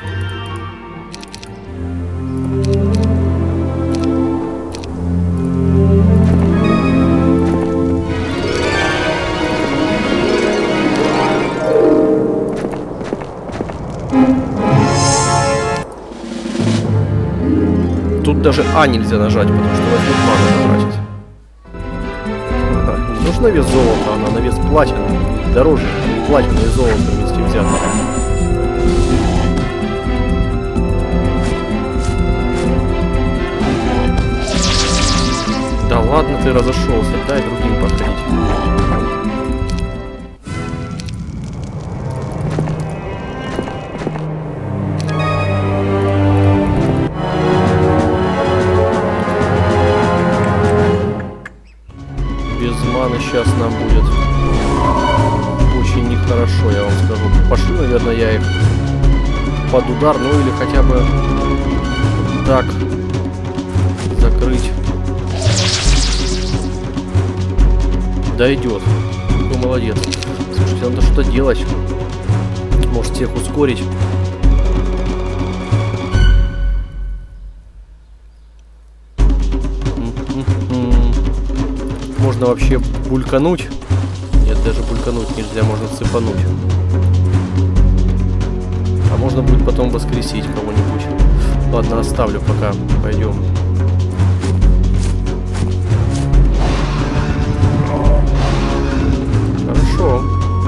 A: Тут даже А нельзя нажать, потому что возьмет ману потратить. А, не нужно вес золота, она на вес платины. Дороже платины и золота вместе взято. Да ладно, ты разошелся, дай другим подходить. Сейчас нам будет очень нехорошо, я вам скажу. Пошли, наверное, я их под удар, ну или хотя бы так закрыть. Да идет. Какой молодец. Слушайте, надо что-то делать. Может, всех ускорить. Можно вообще булькануть. Нет, даже булькануть нельзя, можно цепануть. А можно будет потом воскресить кого-нибудь. Ладно, оставлю пока. Пойдем. Хорошо.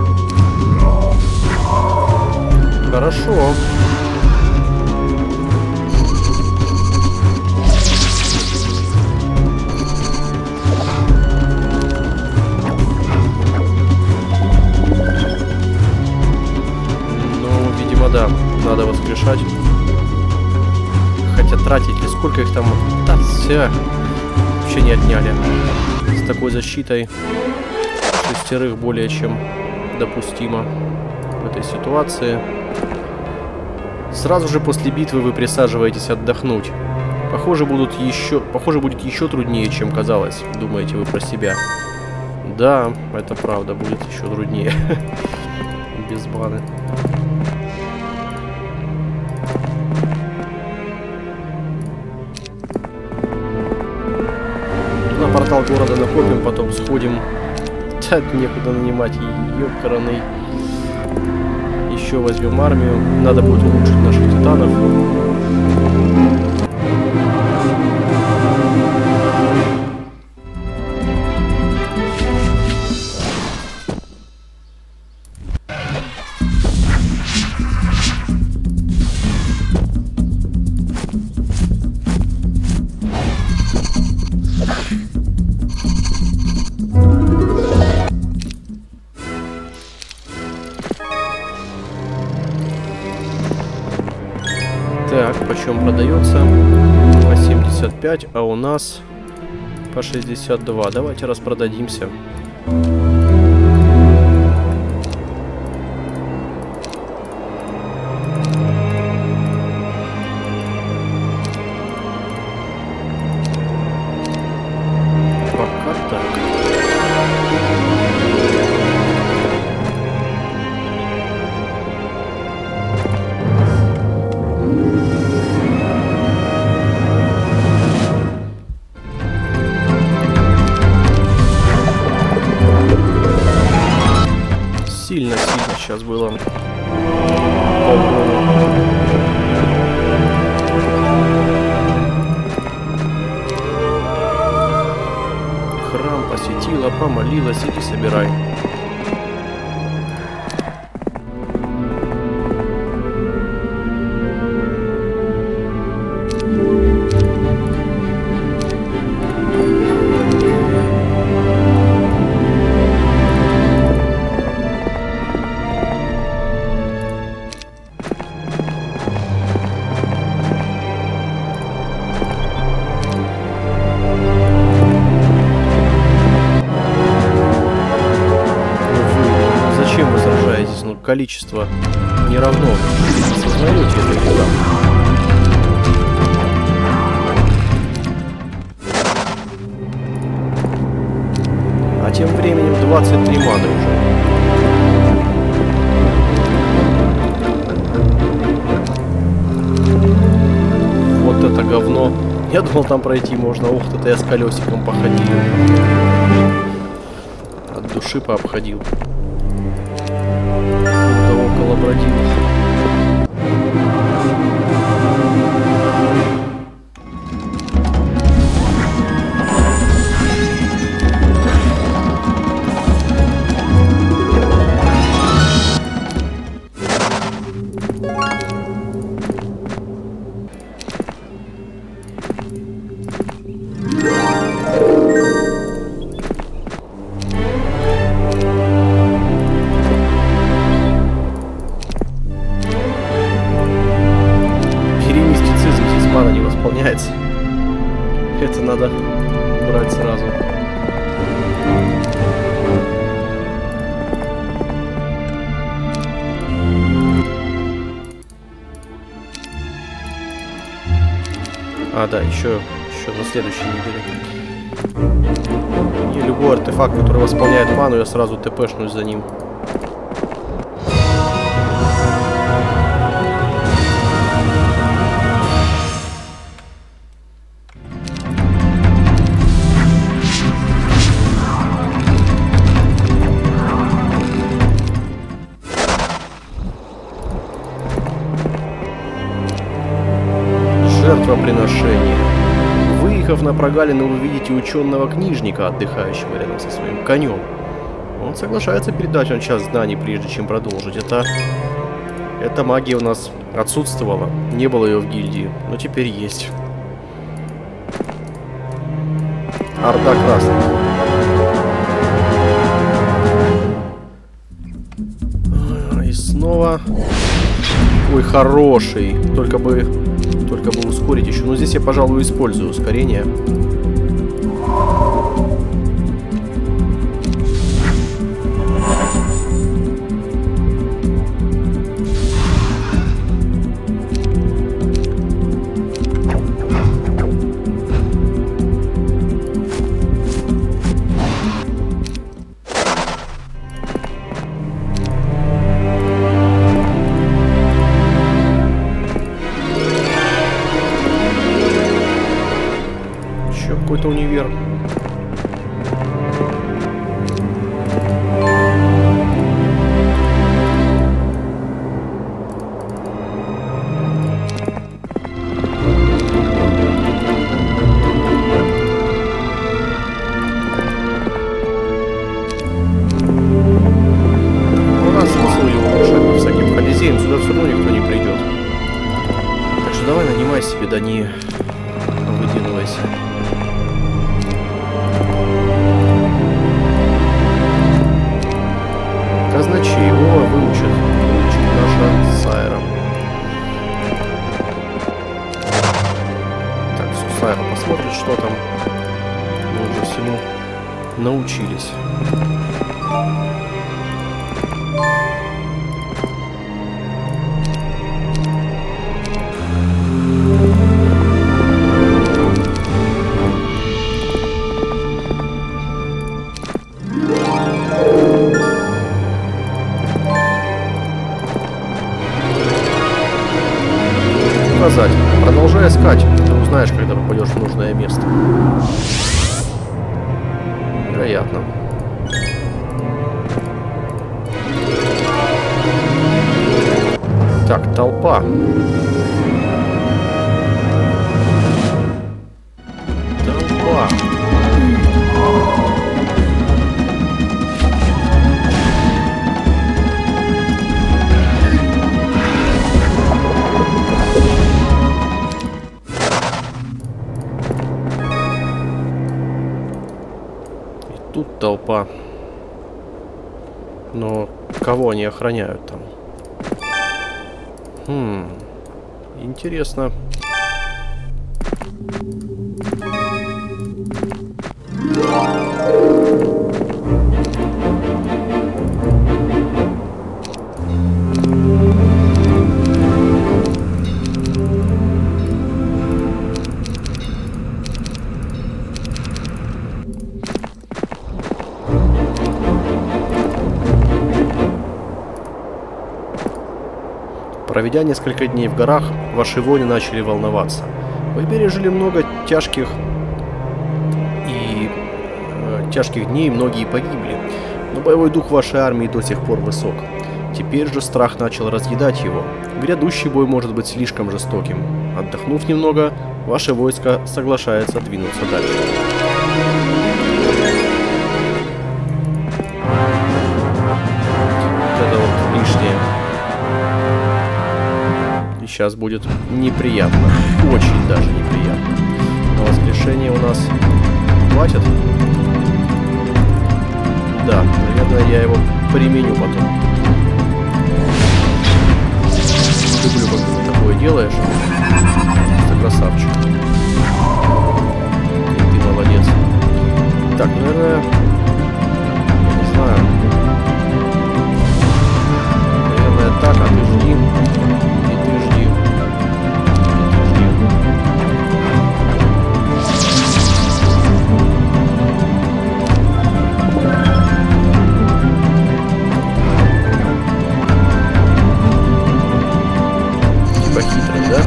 A: Хорошо. Да, надо воскрешать. Хотя тратить ли, сколько их там? Да, все. Вообще не отняли. С такой защитой шестерых более чем допустимо в этой ситуации. Сразу же после битвы вы присаживаетесь отдохнуть. Похоже, будут еще, похоже, будет еще труднее, чем казалось. Думаете вы про себя? Да, это правда, будет еще труднее. Без маны. Портал города накопим, потом сходим. Так, некуда нанимать ёкараный. Еще возьмем армию. Надо будет улучшить наших титанов. Так, почем продается? По семьдесят пять, а у нас по шестьдесят два. Давайте распродадимся. Пока так. Сильно-сильно сейчас было. Храм посетила, помолилась, иди собирай. Количество не равно. Осознаете это или да? А тем временем двадцать три маны уже. Вот это говно. Я думал, там пройти можно. Ух ты, я с колесиком походил. От души пообходил. Около бродил. брать сразу. А, да, еще, еще на следующей неделе. И любой артефакт, который восполняет ману, я сразу тпшнусь за ним. Жертвоприношение. Выехав на прогалины, вы увидите ученого-книжника, отдыхающего рядом со своим конем. Он соглашается передать вам часть знаний, прежде чем продолжить. Это... Эта магия у нас отсутствовала. Не было ее в гильдии, но теперь есть. Орда красных. И снова... Ой, хороший. Только бы... Только бы ускорить еще. Но здесь я, пожалуй, использую ускорение. Какой-то универ. У нас смысл его улучшать по всяким колизеям, сюда все равно никто не придет. Так что давай нанимай себе, да не выделывайся. Казначей его выучит, выучит наша Сайра. Так, все, Сайра посмотрит, что там. Мы уже всему научились. Продолжай искать, ты узнаешь, когда попадешь в нужное место. Вероятно. Так, толпа. Толпа. Тут толпа. Но кого они охраняют там? Хм. Интересно. Проведя несколько дней в горах, ваши воины начали волноваться. Вы пережили много тяжких и э, тяжких дней, многие погибли, но боевой дух вашей армии до сих пор высок. Теперь же страх начал разъедать его. Грядущий бой может быть слишком жестоким. Отдохнув немного, ваше войско соглашается двинуться дальше. Вот это вот лишнее. И сейчас будет неприятно. Очень даже неприятно. На воскрешение у нас хватит? Да, наверное, я его применю потом. Люблю, когда ты такое делаешь. Ты красавчик. И ты молодец. Так, наверное... Я не знаю. Наверное, так, а ты жди. И ты жди. И ты жди. Типа хитрый, да?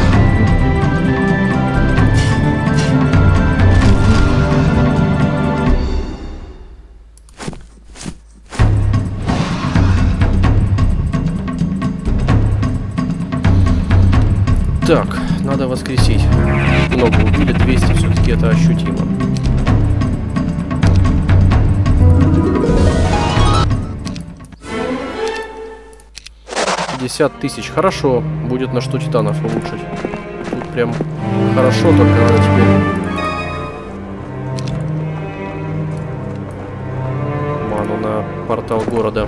A: Так, надо воскресить. Много убили, двести все-таки это ощутимо. пятьдесят тысяч. Хорошо. Будет на что титанов улучшить. Тут прям хорошо, только надо теперь... Ману на портал города.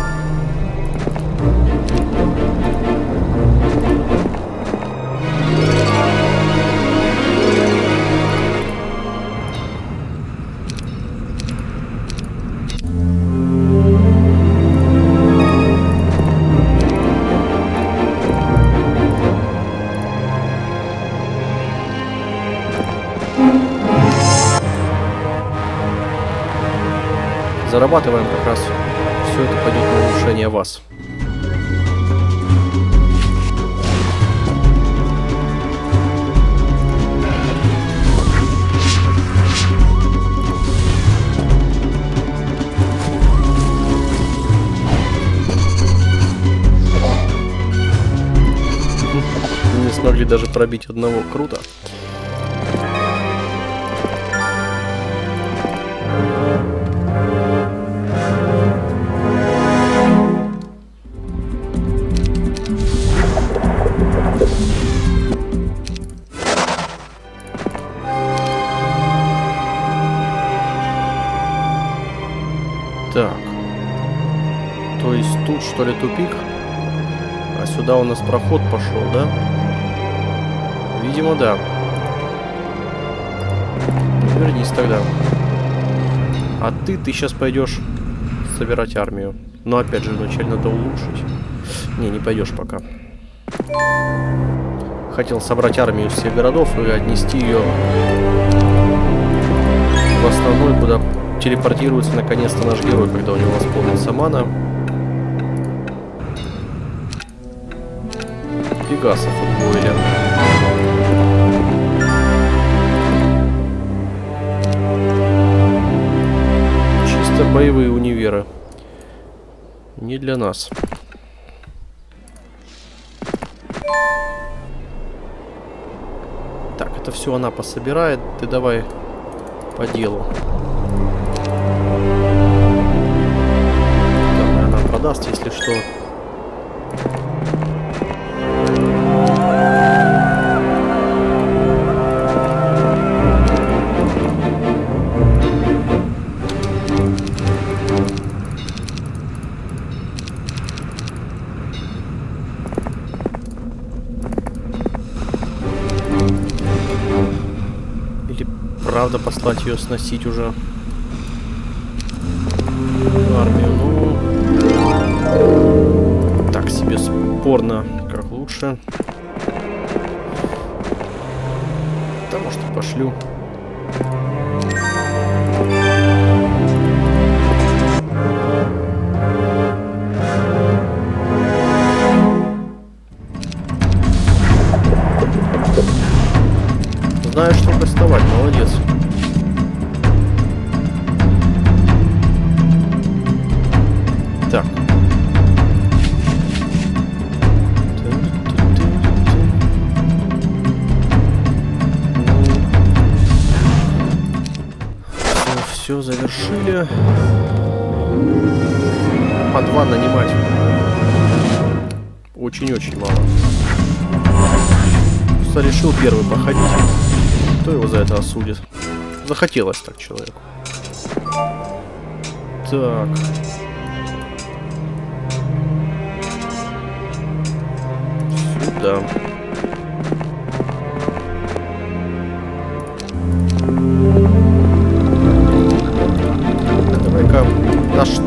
A: Зарабатываем как раз. Все это пойдет на улучшение вас. Не смогли даже пробить одного. Круто. Так. То есть тут что ли тупик? А сюда у нас проход пошел, да? Видимо, да. Вернись тогда. А ты, ты сейчас пойдешь собирать армию. Но опять же, вначале надо улучшить. Не, не пойдешь пока. Хотел собрать армию из всех городов и отнести ее в основной, куда телепортируется наконец-то наш герой, когда у него восполнится мана. Пегасов удвоили. Чисто боевые универы. Не для нас. Так, это все она пособирает. Ты давай по делу. Там она продаст, если что. Правда, послать ее сносить уже армию. Ну, так себе спорно, как лучше. Да, может, и пошлю. Знаешь, что кастовать, молодец. Так. Все, все завершили. По два нанимать. Очень-очень мало. Просто решил первый походить. Кто его за это осудит? Захотелось так человеку. Так. Сюда.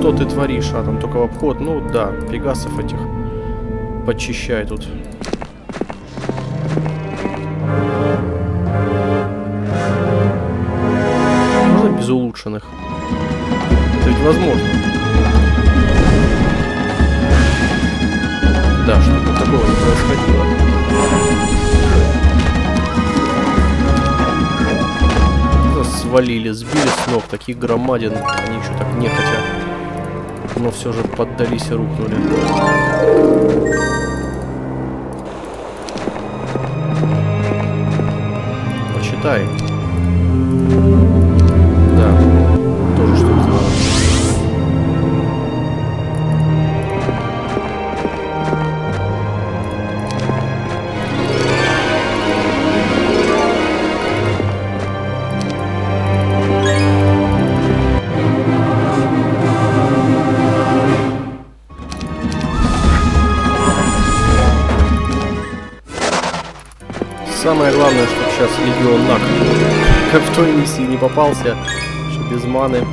A: Что ты творишь? А, там только в обход. Ну да, пегасов этих подчищай тут. Можно без улучшенных? Это ведь возможно. Да, чтобы такого не происходило. Свалили, сбили с ног, таких громадин. Они еще так нехотя, но все же поддались и рухнули. Почитай. Да, тоже что-то знаю. Самое главное, чтобы сейчас легион Нак, как в той миссии, не попался, что без маны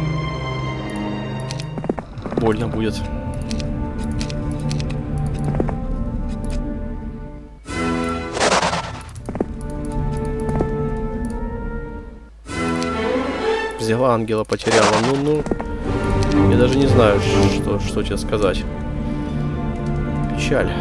A: больно будет. Взяла ангела, потеряла. Ну, ну, я даже не знаю, что, что тебе сказать. Печаль.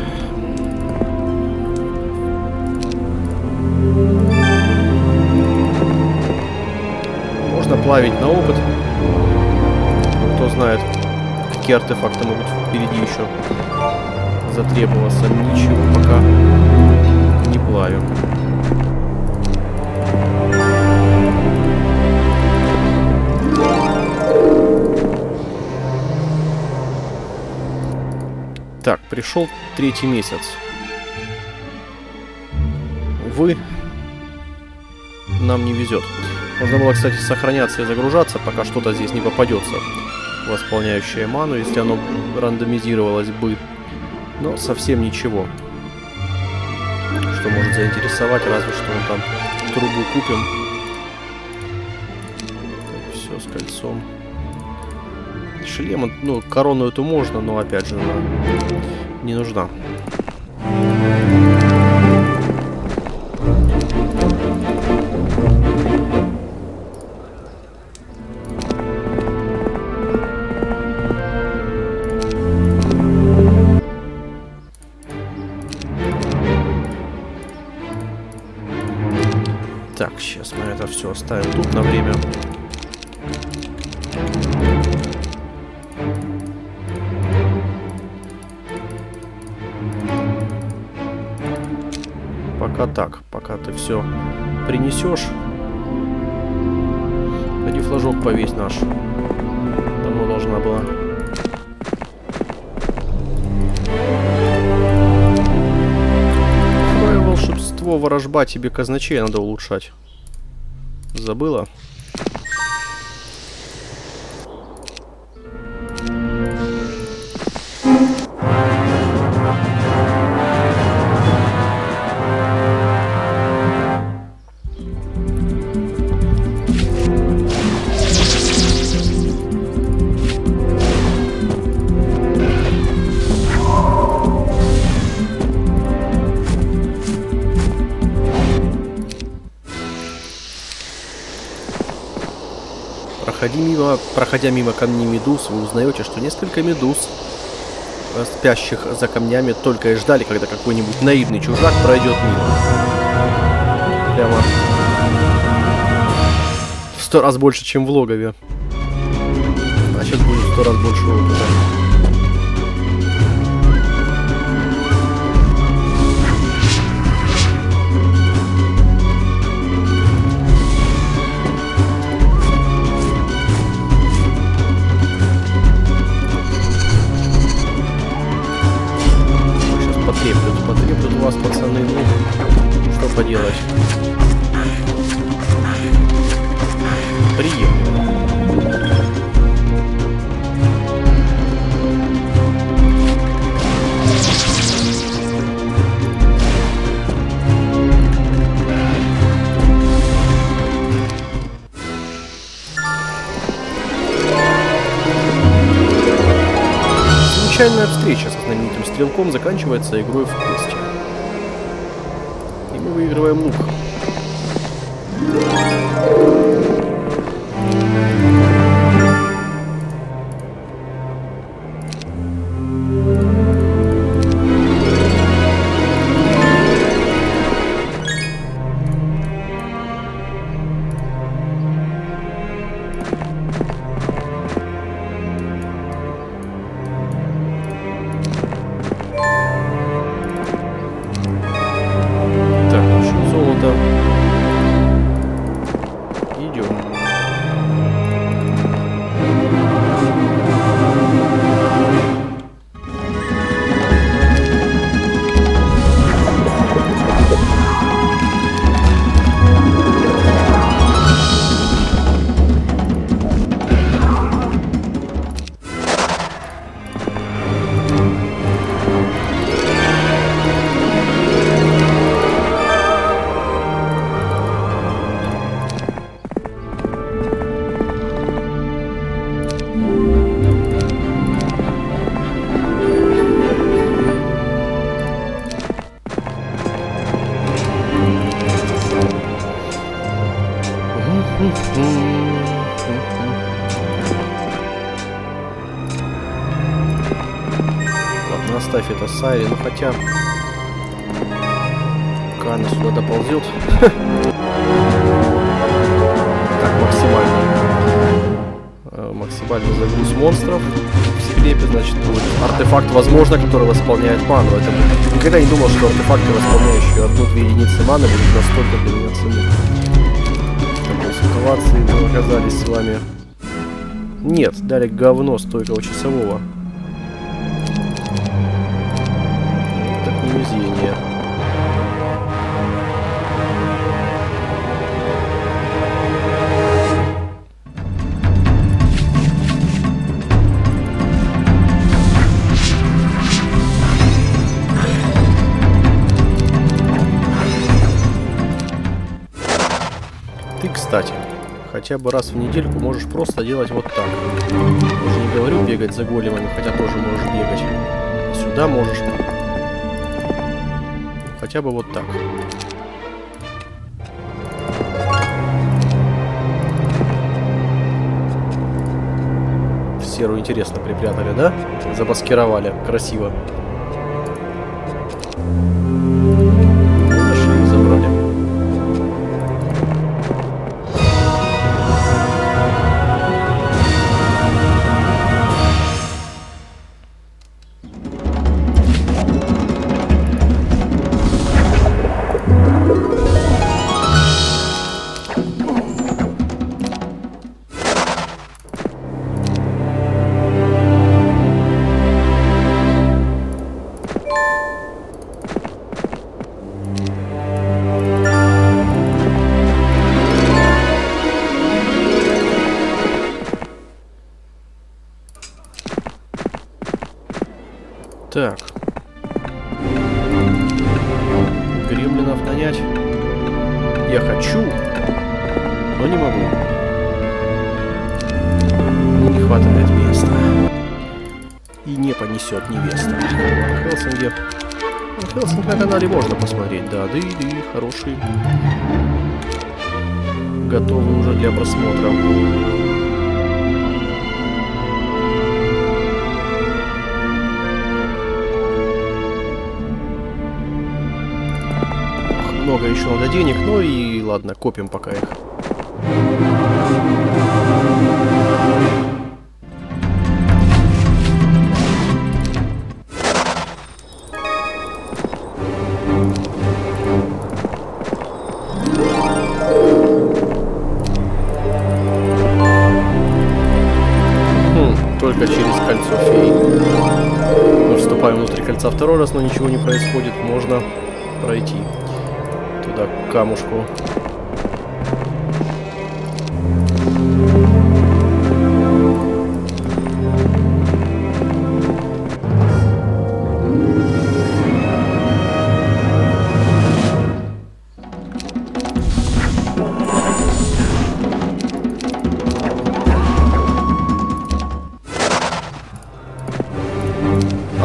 A: Можно плавить на опыт. Но кто знает, какие артефакты могут впереди еще затребоваться. Ничего пока не плавим. Так, пришел третий месяц. Увы, нам не везет. Можно было, кстати, сохраняться и загружаться, пока что-то здесь не попадется, восполняющее ману, если оно рандомизировалось бы. Но совсем ничего. Что может заинтересовать, разве что мы там трубу купим. Так, все с кольцом. Шлем, ну, корону эту можно, но опять же, она не нужна. Так, сейчас мы это все оставим тут на время. Пока так, пока ты все принесешь. Пойди флажок повесь наш. Давно должна была. Какое волшебство, ворожба, тебе казначей надо улучшать. Забыла? Проходи мимо, проходя мимо камней медуз, вы узнаете, что несколько медуз, спящих за камнями, только и ждали, когда какой-нибудь наивный чужак пройдет мимо. Прямо в сто раз больше, чем в логове. Значит, будет в сто раз больше опыта. Потреплют у вас, пацаны, ну, что поделать. Приемлемо. Случайная встреча со знаменитым стрелком заканчивается игрой в кости. И мы выигрываем лук. Ладно, оставь это Сайри, ну хотя... Пока она сюда доползет. Так, максимально. Максимальный загруз монстров в склепе, значит, будет артефакт, возможно, который восполняет ману. Это никогда не думал, что артефакты, восполняющие одну-две единицы маны, будут настолько для меня ценны. В такой ситуации мы оказались с вами. Нет, дали говно стойкого часового. Так невезение. Ты, кстати, хотя бы раз в недельку можешь просто делать вот так. Уже не говорю бегать за големами, хотя тоже можешь бегать. Сюда можешь. Хотя бы вот так. В серую интересно припрятали, да? Замаскировали. Красиво. Нашли и забрали. Так. Гремлинов нанять. Я хочу, но не могу. Не хватает места. И не понесет невеста. Хелсинге. Хелсинг на канале можно посмотреть, да. Да и, да и хороший. Готовый уже для просмотра. Много еще надо денег, ну и ладно, копим пока их. Хм, только через кольцо феи. Мы вступаем внутрь кольца второй раз, но ничего не происходит, можно пройти. Туда, к камушку.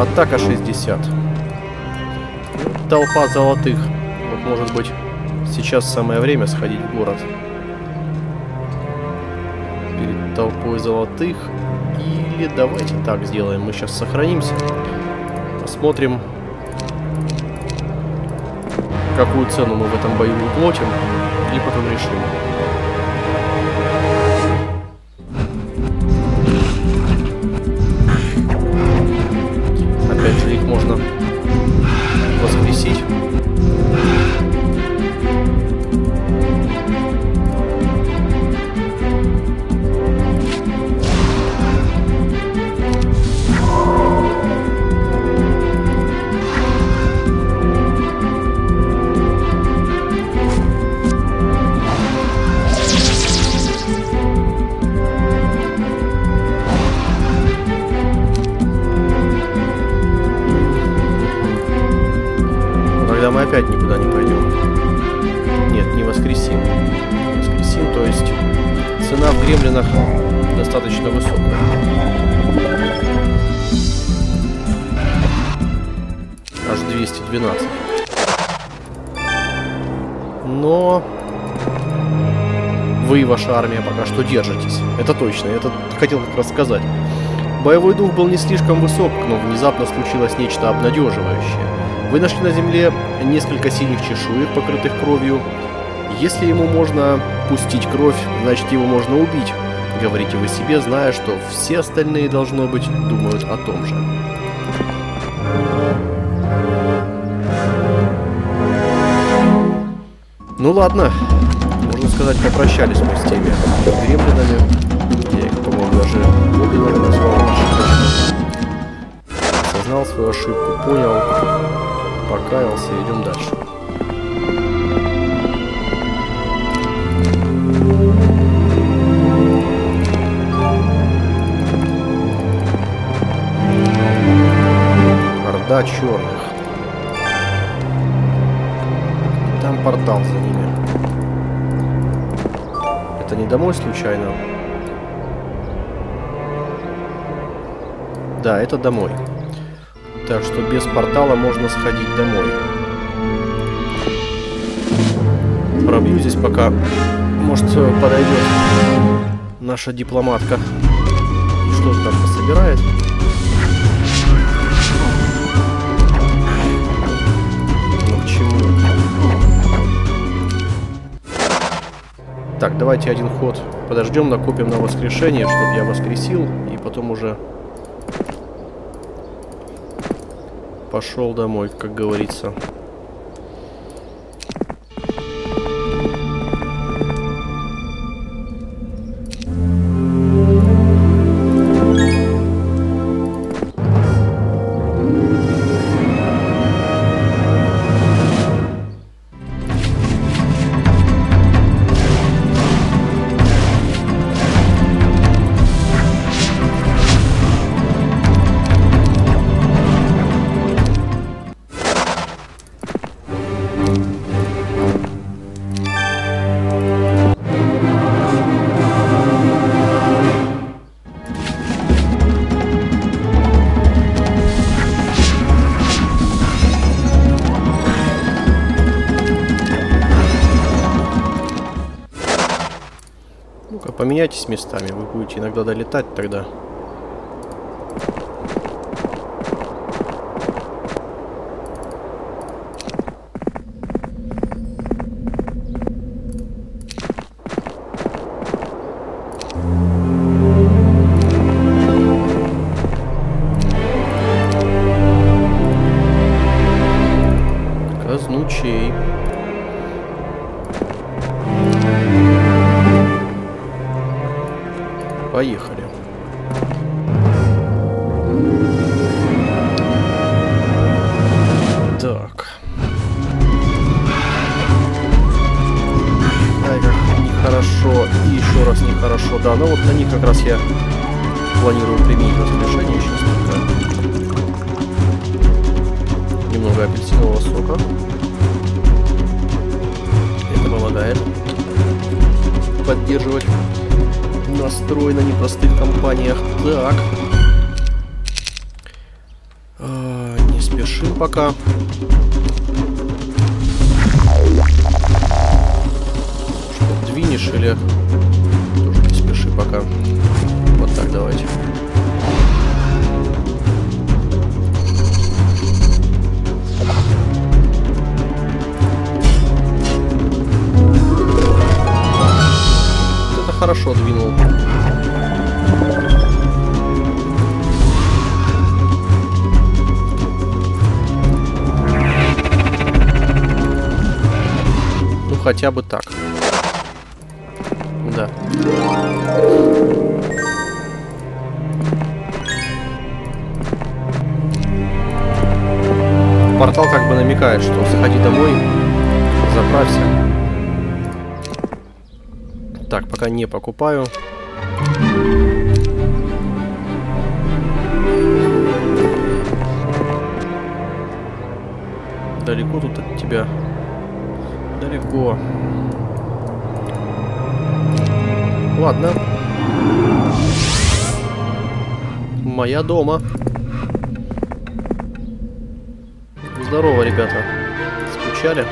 A: Атака шестьдесят. Толпа золотых. Вот, может быть, сейчас самое время сходить в город. Перед толпой золотых. Или давайте так сделаем. Мы сейчас сохранимся. Посмотрим, какую цену мы в этом бою уплатим. И потом решим. Опять же, их можно воскресить. Мы опять никуда не пойдем. Нет, не воскресим. Воскресим, то есть цена в гремлинах достаточно высокая. Аж двести двенадцать. Но вы и ваша армия пока что держитесь. Это точно, я это хотел как раз сказать. Боевой дух был не слишком высок, но внезапно случилось нечто обнадеживающее. Вы нашли на земле несколько синих чешуек, покрытых кровью. Если ему можно пустить кровь, значит его можно убить. Говорите вы себе, зная, что все остальные, должно быть, думают о том же. Ну ладно, можно сказать, попрощались мы с теми гремлинами. Я их, по-моему, даже гоблинами назвал. Осознал свою ошибку, понял. Покаялся, идем дальше. Орда черных. Там портал за ними. Это не домой случайно? Да, это домой. Так что без портала можно сходить домой. Пробью здесь пока. Может, подойдет наша дипломатка. Что-то там пособирает. Ну к чему? Так, давайте один ход подождем, накопим на воскрешение, чтобы я воскресил. И потом уже пошел домой, как говорится. Поменяйтесь местами, вы будете иногда долетать тогда. Казнучей. Поехали. Так. Ай, как нехорошо. И еще раз нехорошо. Да, ну вот на них как раз я планирую применить воскрешение. Сейчас только немного апельсинового сока. Это помогает поддерживать настрой на непростых компаниях. Так. спешим пока. Что, двинешь или тоже не спеши пока. Вот так давайте. Это хорошо двинул. Хотя бы так. Да. Портал как бы намекает, что заходи домой, заправься. Так, пока не покупаю. Далеко тут от тебя? Далеко. Ладно. Моя дома. Здорово, ребята. Скучали?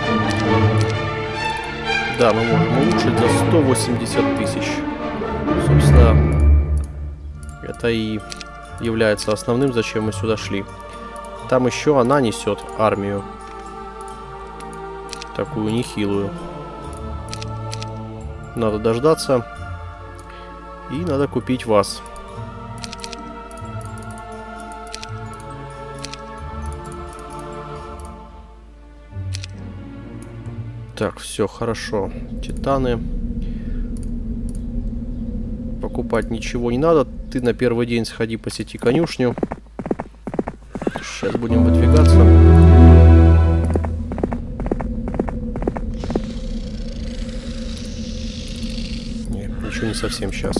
A: Да, мы можем улучшить за сто восемьдесят тысяч. Собственно, это и является основным, зачем мы сюда шли. Там еще она несет армию. Такую нехилую. Надо дождаться. И надо купить вас. Так, все хорошо. Титаны. Покупать ничего не надо. Ты на первый день сходи, посети конюшню. Сейчас будем выдвигаться. Не совсем сейчас.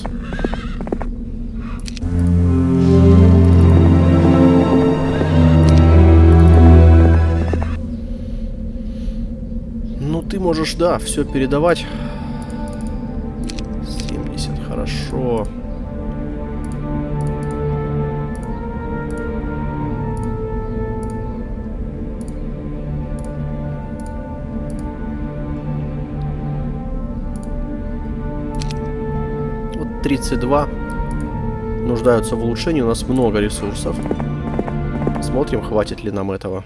A: Ну, ты можешь, да, все передавать. семьдесят, хорошо. тридцать два нуждаются в улучшении. У нас много ресурсов. Смотрим, хватит ли нам этого.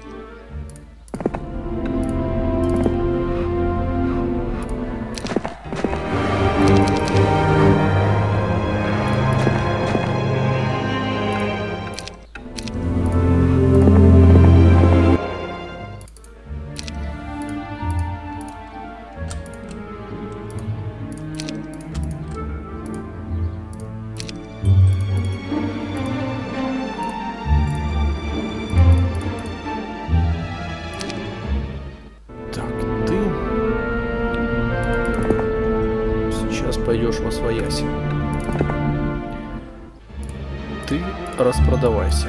A: Пойдешь во свояси. Ты распродавайся.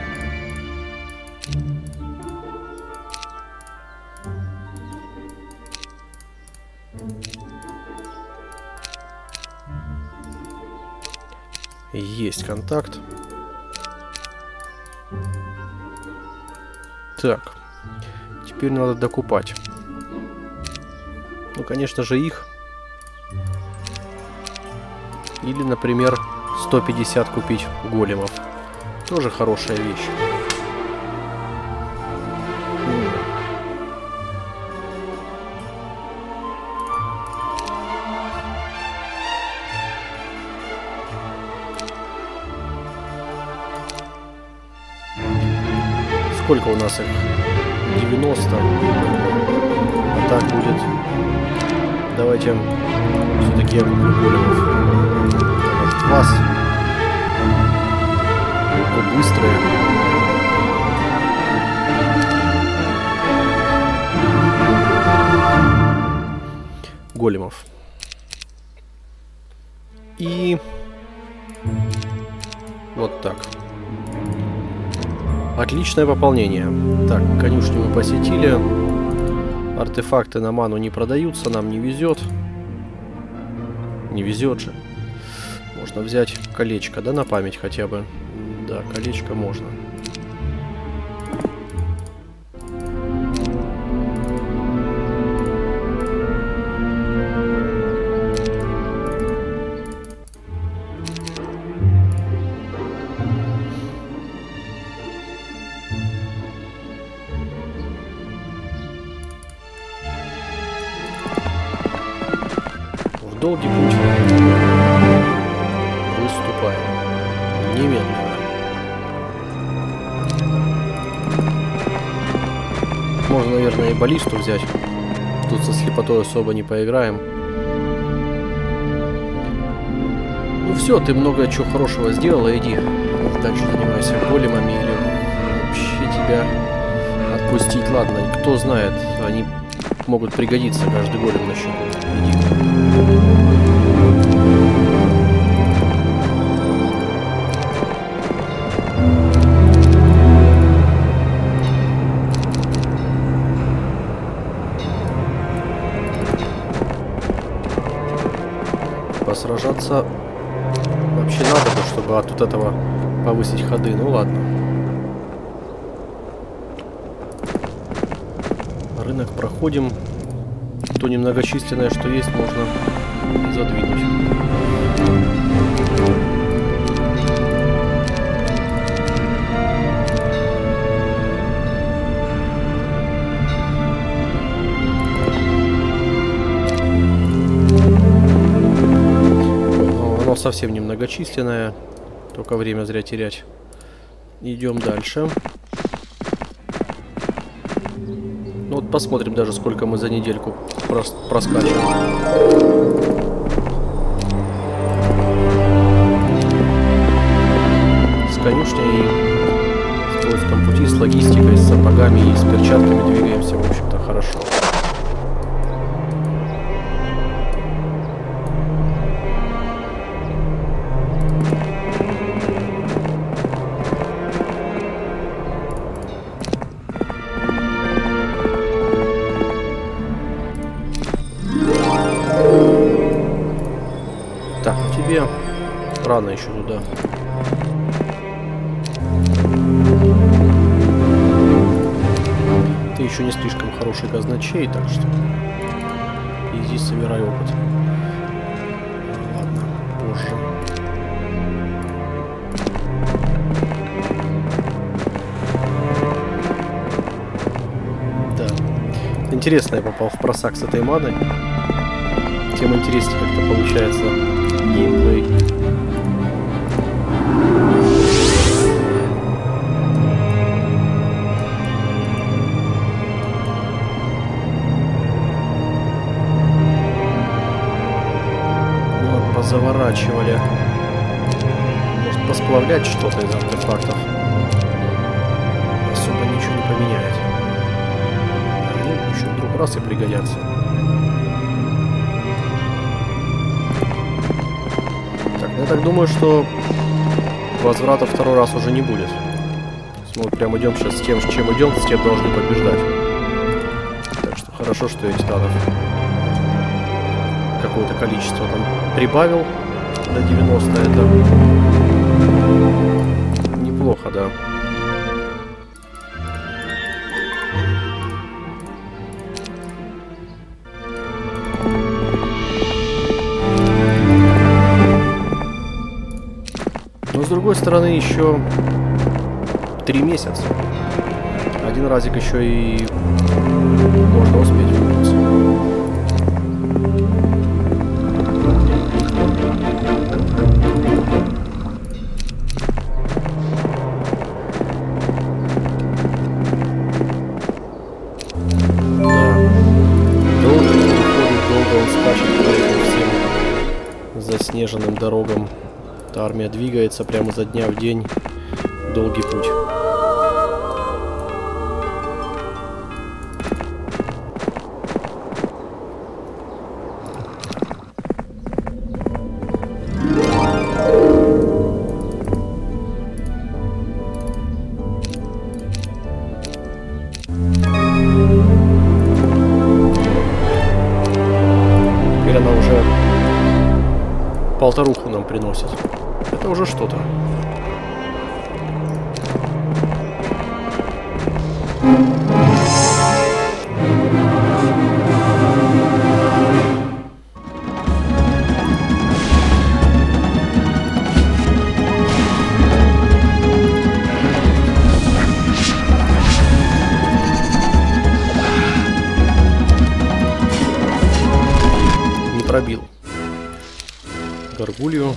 A: Есть контакт. Так. Теперь надо докупать. Ну, конечно же, их. Или, например, сто пятьдесят купить големов. Тоже хорошая вещь. Сколько у нас их? девяносто. А так будет. Давайте все-таки я куплю големов. Может, вас. Вы быстрые. Големов. И вот так. Отличное пополнение. Так, конюшню мы посетили. Артефакты на ману не продаются, нам не везет. Не везет же. Можно взять колечко, да, на память хотя бы. Да, колечко можно. долгий путь. Выступаем. Немедленно. Можно, наверное, и баллисту взять. Тут со слепотой особо не поиграем. Ну все, ты много чего хорошего сделала, иди. Дальше занимайся големами или вообще тебя отпустить. Ладно, кто знает, они могут пригодиться, каждый голем на счету. Иди. Посражаться вообще надо бы, чтобы от вот этого повысить ходы. Ну ладно. Рынок проходим. То немногочисленное, что есть, можно задвинуть. Но оно совсем немногочисленное. Только время зря терять. Идем дальше. Ну вот посмотрим даже, сколько мы за недельку прос проскачем. С конюшней, с поиском пути, с логистикой, с сапогами и с перчатками двигаемся, в общем-то, хорошо. Рано еще туда. Ты еще не слишком хороший казначей, так что иди собирай опыт. Ладно, позже. Да. Интересно, я попал в просак с этой маной. Тем интереснее как-то получается геймплей. Заворачивали. Может посплавлять что-то из артефактов. Особо ничего не поменяет. Они еще вдруг раз и пригодятся. Так, я так думаю, что возврата второй раз уже не будет. Мы вот прям идем сейчас с тем, с чем идем, с тем должны побеждать. Так что хорошо, что я титанов какое-то количество там прибавил до девяноста, это неплохо, да. Но с другой стороны еще три месяца. Один разик еще и можно успеть вернуться. Заснеженным дорогам. Эта армия двигается прямо изо дня в день. Долгий путь. Теперь она уже полторуху нам приносит. Это уже что-то. Не пробил. прогулью.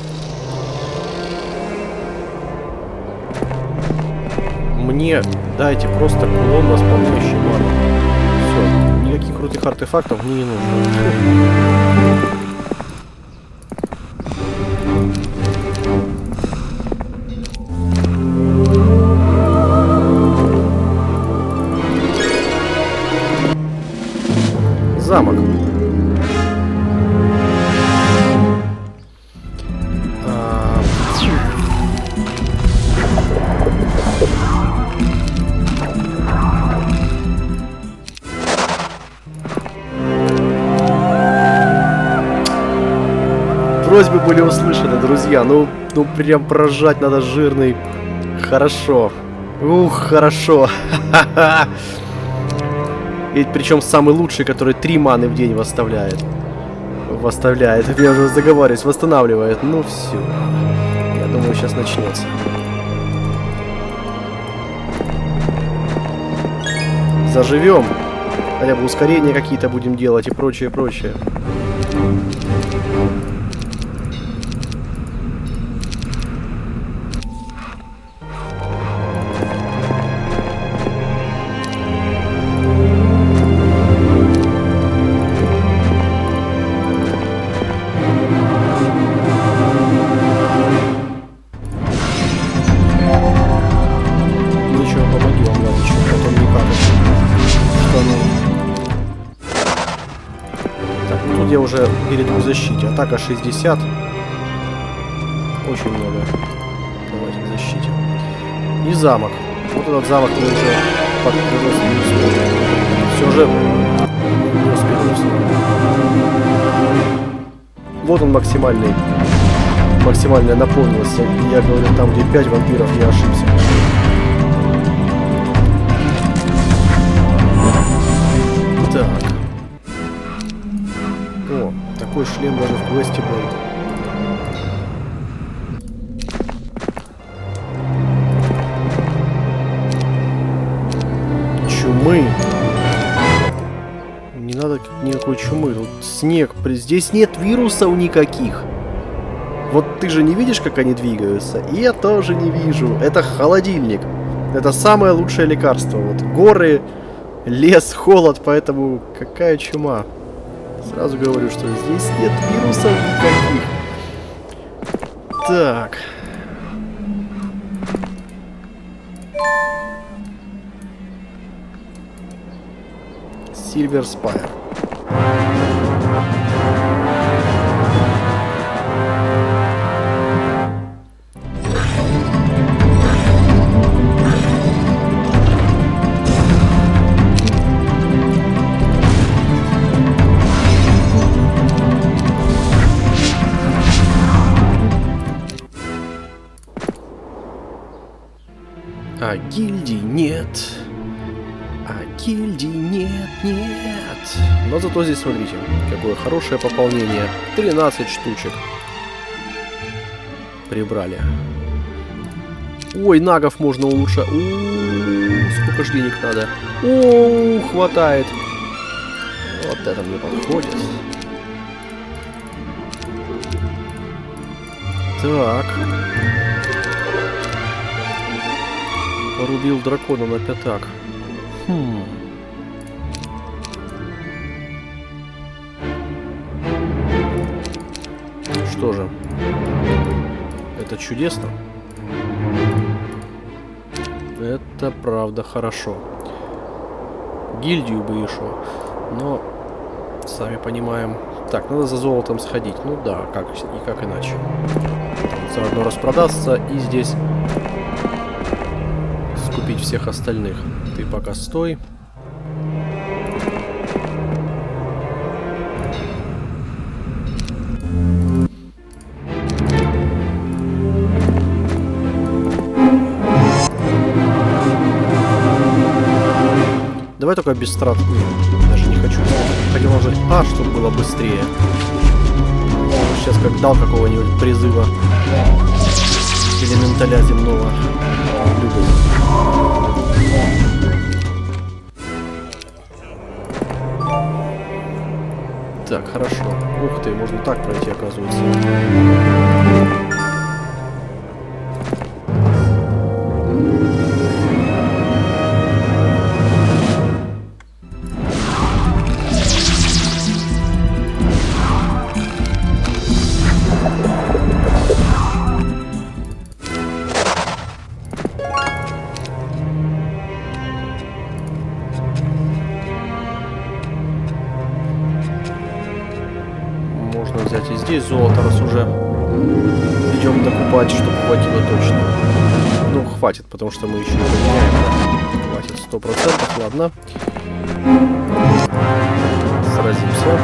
A: Мне дайте просто кулон, восполняющий ману. Все, никаких крутых артефактов мне не нужно. Замок. А... Просьбы были услышаны, друзья. Ну, ну прям прожать надо жирный. Хорошо. Ух, хорошо. Ха-ха-ха. И причем самый лучший, который три маны в день восставляет. Восставляет. Я уже заговариваюсь. Восстанавливает. Ну все. Я думаю, сейчас начнется. Заживем. Хотя бы ускорения какие-то будем делать и прочее, прочее. Я уже перейду к защите. Атака шестьдесят. Очень много. Давайте к защите. И замок. Вот этот замок мы уже под не успели. Все же не успели. Вот он максимальный. Максимальная наполненность. Я говорю, там где пять вампиров, я ошибся. Так. О, такой шлем даже в квесте был. Чумы. Не надо никакой чумы. Тут снег. Здесь нет вирусов никаких. Вот ты же не видишь, как они двигаются? И я тоже не вижу. Это холодильник. Это самое лучшее лекарство. Вот горы, лес, холод, поэтому какая чума? Сразу говорю, что здесь нет вирусов никаких. Так. Silver Spire. А гильдий нет. А гильдий нет, нет. Но зато здесь, смотрите, какое хорошее пополнение. тринадцать штучек. Прибрали. Ой, нагов можно улучшать. У-у-у, сколько ж денег надо. О, хватает. Вот это мне подходит. Так. Порубил дракона на пятак. Хм. Что же? Это чудесно. Это правда хорошо. Гильдию бы еще. Но, сами понимаем. Так, надо за золотом сходить. Ну да, как и как иначе. Заодно распродастся и здесь скупить всех остальных. Ты пока стой. Давай только без страт. Нет, даже не хочу. Хотел нажать А, чтобы было быстрее. Сейчас как дал какого-нибудь призыва элементаля земного. Так, хорошо. Ух ты, можно так пройти, оказывается. здесь золото, раз уже идем докупать, чтобы хватило точно. Ну, хватит, потому что мы еще не поменяем. Да? Хватит сто процентов, ладно. Сразимся.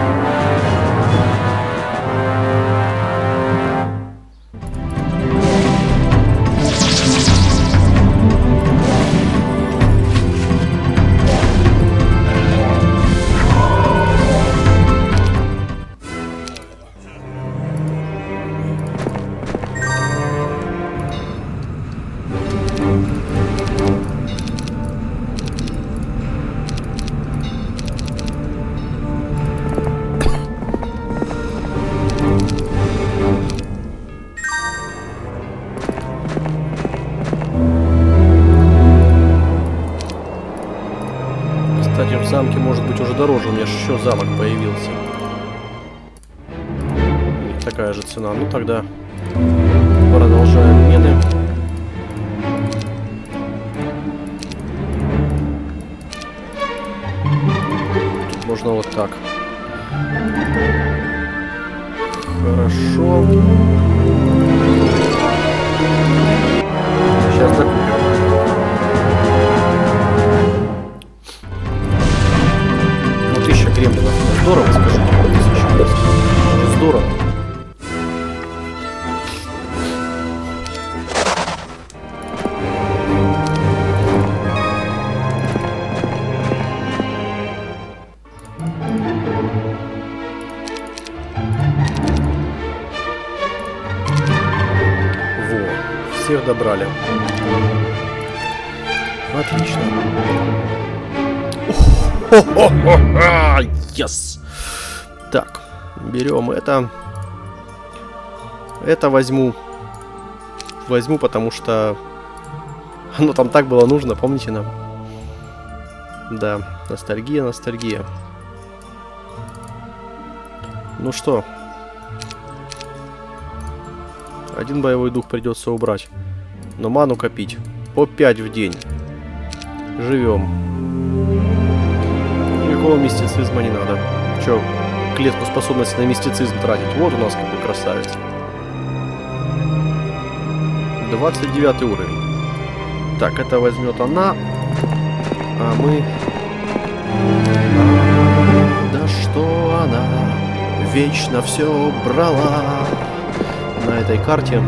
A: Кстати, в замке может быть уже дороже. У меня же еще замок появился. Такая же цена. Ну тогда продолжаем обмены. Тут можно вот так. Хорошо. Сейчас докупим. Ну, тысяча кремлинов. Здорово, скажите. Тысяча есть. Здорово. Всех добрали. Отлично. Yes. Так, берем это. Это возьму. Возьму, потому что оно там так было нужно, помните нам? Да, ностальгия, ностальгия. Ну что? Один боевой дух придется убрать. Но ману копить. По пять в день. Живем. Никакого мистицизма не надо. Че, клетку способности на мистицизм тратить? Вот у нас какой красавец. двадцать девятый уровень. Так, это возьмет она. А мы... А, да что она вечно все брала. На этой карте.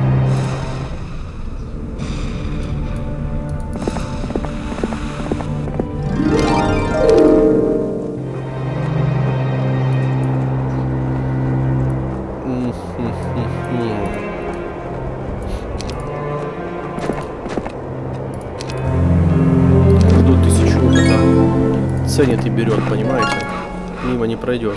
A: Жду тысячу опыта. Ценит и берет, понимаете? Мимо не пройдет.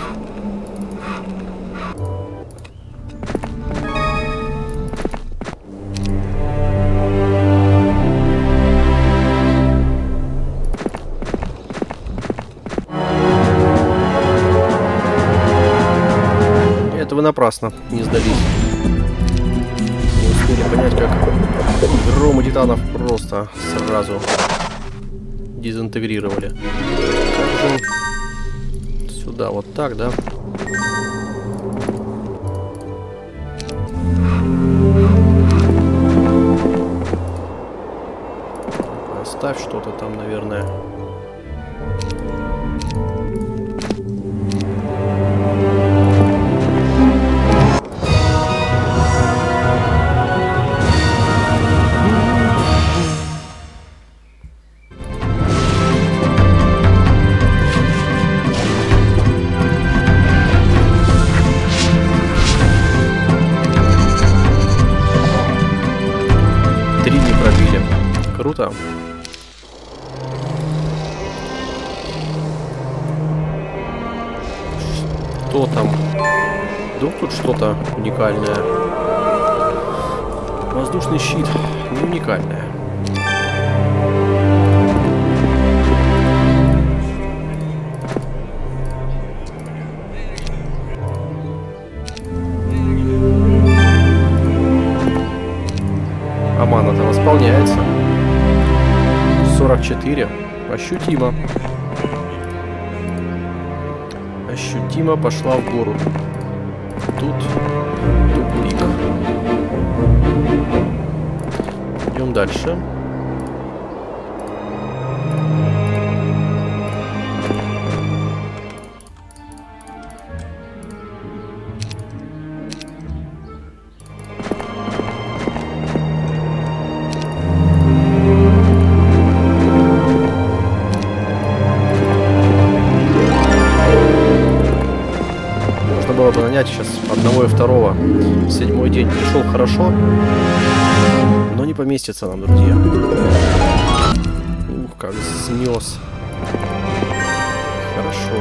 A: Вы напрасно не сдались. Не успели понять, как громы титанов просто сразу дезинтегрировали. Сюда вот так, да? Оставь что-то там, наверное. Круто. Что там? Вдруг тут что-то уникальное? Воздушный щит. Не уникальное. А мана-то восполняется. сорок четыре. Ощутимо. Ощутимо пошла в гору. Тут тупик. Идем дальше. Было бы нанять сейчас одного и второго. Седьмой день пришел хорошо, но не поместится нам, друзья. Ух, как снес. Хорошо.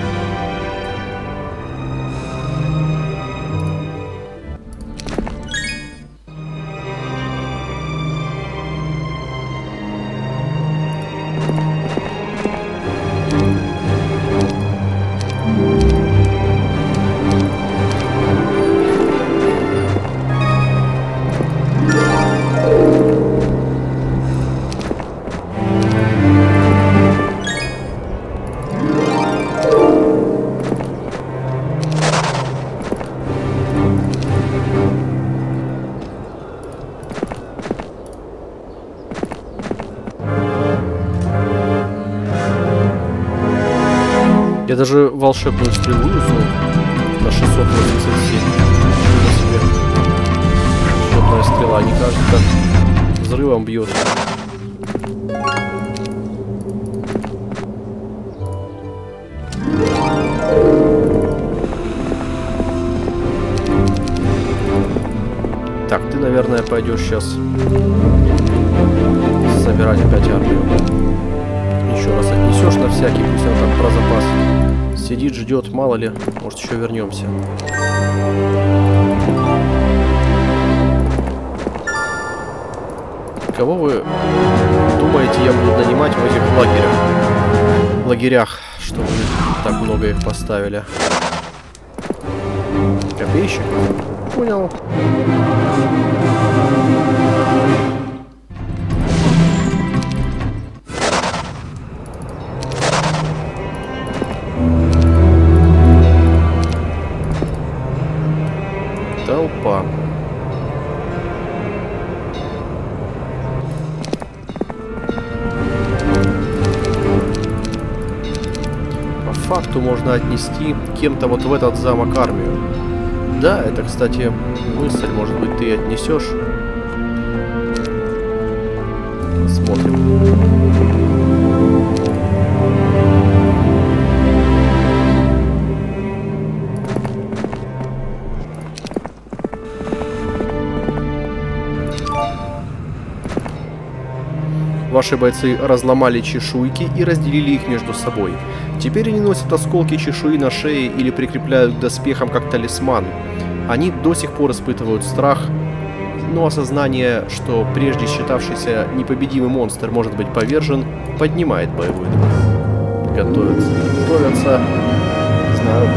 A: Я даже волшебную стрелу узнал на шестьсот восемьдесят семь. Ничего себе. Волшебная стрела. Не кажется, как взрывом бьет. Так, ты, наверное, пойдешь сейчас собирать опять армию. Еще раз отнесешь на всякий, пусть она там про запас сидит, ждет, мало ли, может еще вернемся. Кого вы думаете, я буду нанимать в этих лагерях? Лагерях, что вы так много их поставили? Копейщиков? Понял. Толпа. По факту можно отнести кем-то вот в этот замок армию. Да, это, кстати, мысль. Может быть, ты отнесешь. Смотрим. Ваши бойцы разломали чешуйки и разделили их между собой. Теперь они носят осколки чешуи на шее или прикрепляют к доспехам как талисман. Они до сих пор испытывают страх, но осознание, что прежде считавшийся непобедимый монстр может быть повержен, поднимает боевой дух. Готовятся. Готовятся. Знаю,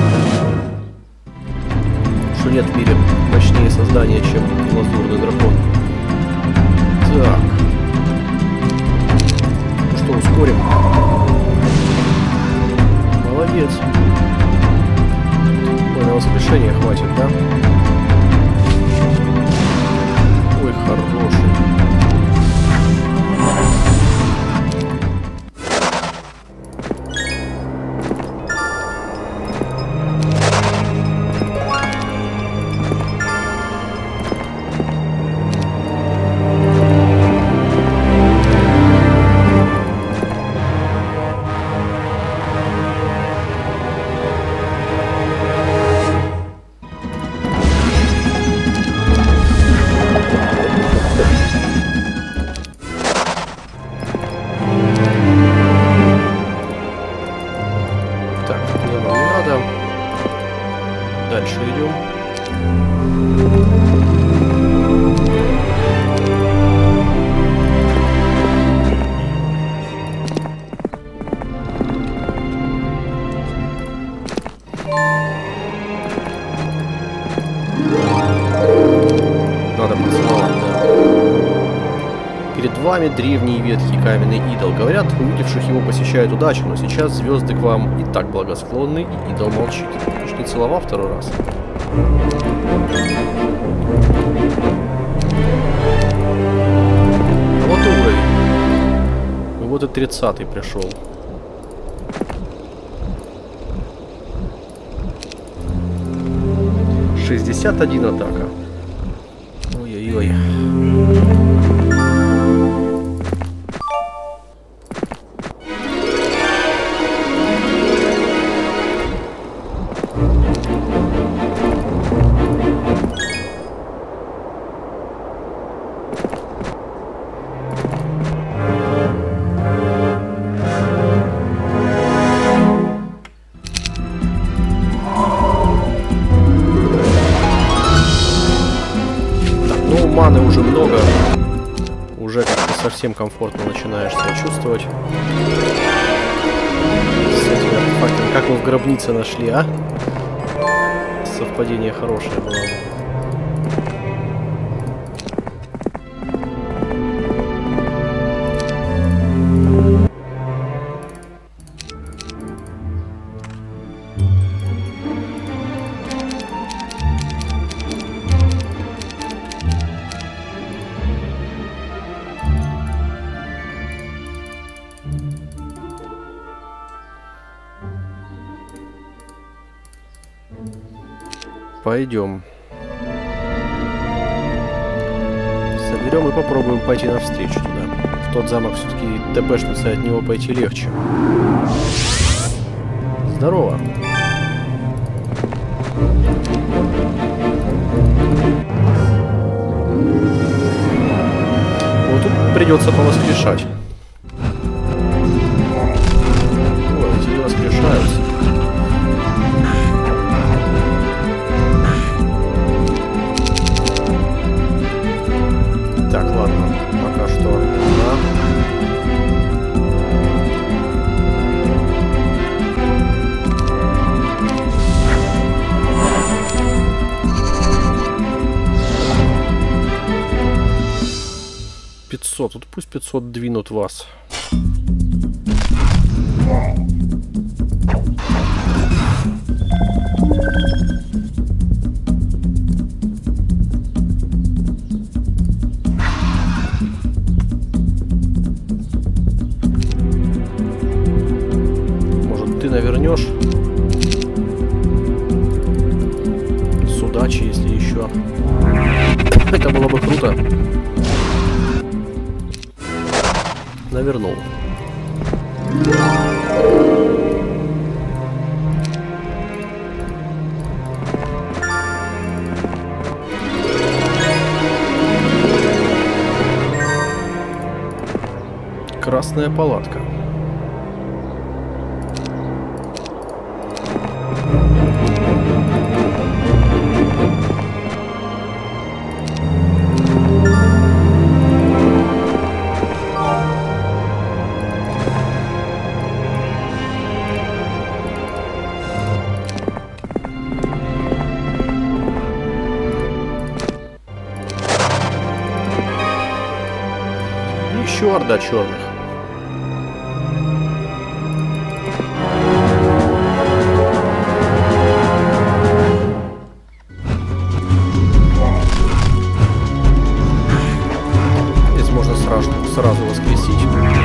A: что нет в мире мощнее создания, чем лазурный дракон. Так. Ускорим. Молодец. Ой, на воскрешение хватит, да? Ой, хороший. Дальше идем. Надо поцеловать, да. Перед вами древний ветхий каменный идол. Говорят, увидевших его посещает удача, но сейчас звезды к вам и так благосклонны, и идол молчит. Уж не целовал второй раз. Вот и уровень. Вот и тридцатый пришел. шестьдесят один атака. Ой-ой-ой. Маны уже много, уже как-то совсем комфортно начинаешь себя чувствовать с этими артефактами. Как мы в гробнице нашли, а? Совпадение хорошее было. Пойдем. Соберем и попробуем пойти навстречу туда. В тот замок все-таки ТПшница, от него пойти легче. Здорово. Вот тут придется повоскрешать. Ой, эти не воскрешаются. Так, ладно, пока что, да. пятьсот, вот пусть пятьсот двинут вас. Навернешь с удачи, если еще. Это было бы круто. Навернул. Красная палатка. Еще орда черных. Здесь можно сразу, сразу воскресить.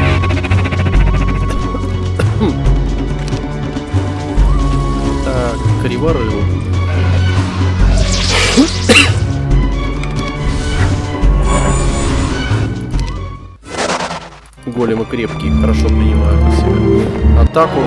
A: Так, криворыл. Големы крепкие, хорошо принимают на себя атаку.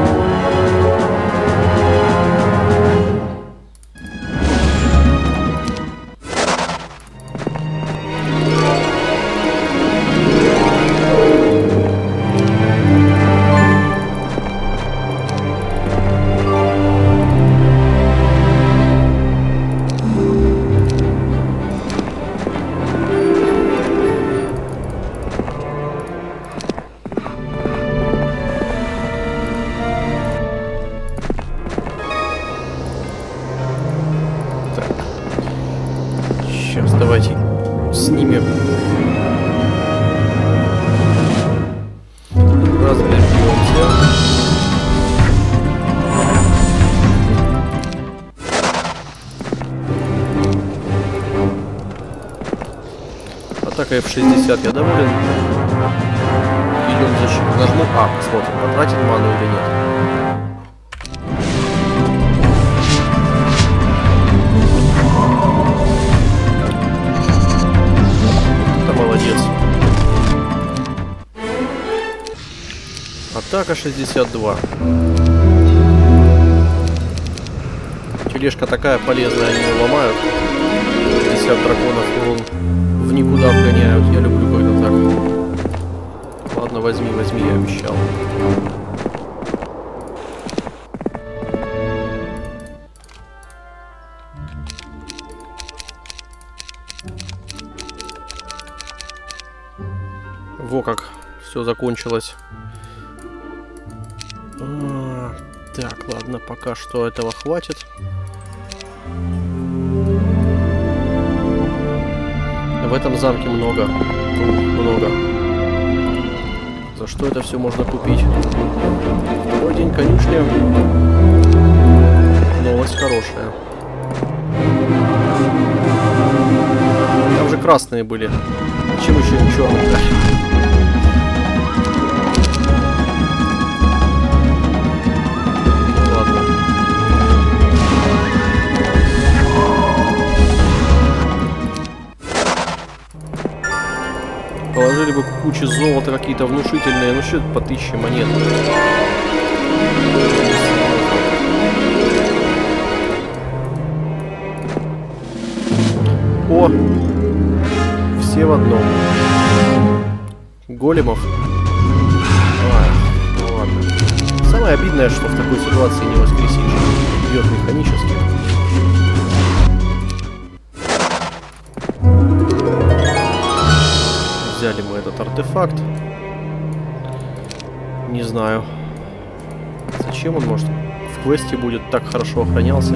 A: Давайте снимем. Разберемся. Атака эф шестьдесят, я доволен. Идем в защиту. Нажму А, посмотрим, потратит ману или нет. Это молодец. Атака шестьдесят два. Тележка такая полезная, они ее ломают. пятьдесят драконов урон в никуда вгоняют. Я люблю, когда так. Ладно, возьми, возьми, я обещал. Во как все закончилось. А, так, ладно, пока что этого хватит. В этом замке много. Ух, много. За что это все можно купить? Второй день конюшни. Новость хорошая. Там же красные были. Чем еще им черные дали? Положили бы кучу золота какие-то внушительные, ну что это по тысяче монет. О! Все в одном. Големов. А, ну ладно. Самое обидное, что в такой ситуации не воскресишь. Бьет механически. Взяли мы этот артефакт. Не знаю. Зачем он, может, в квесте будет так хорошо охранялся?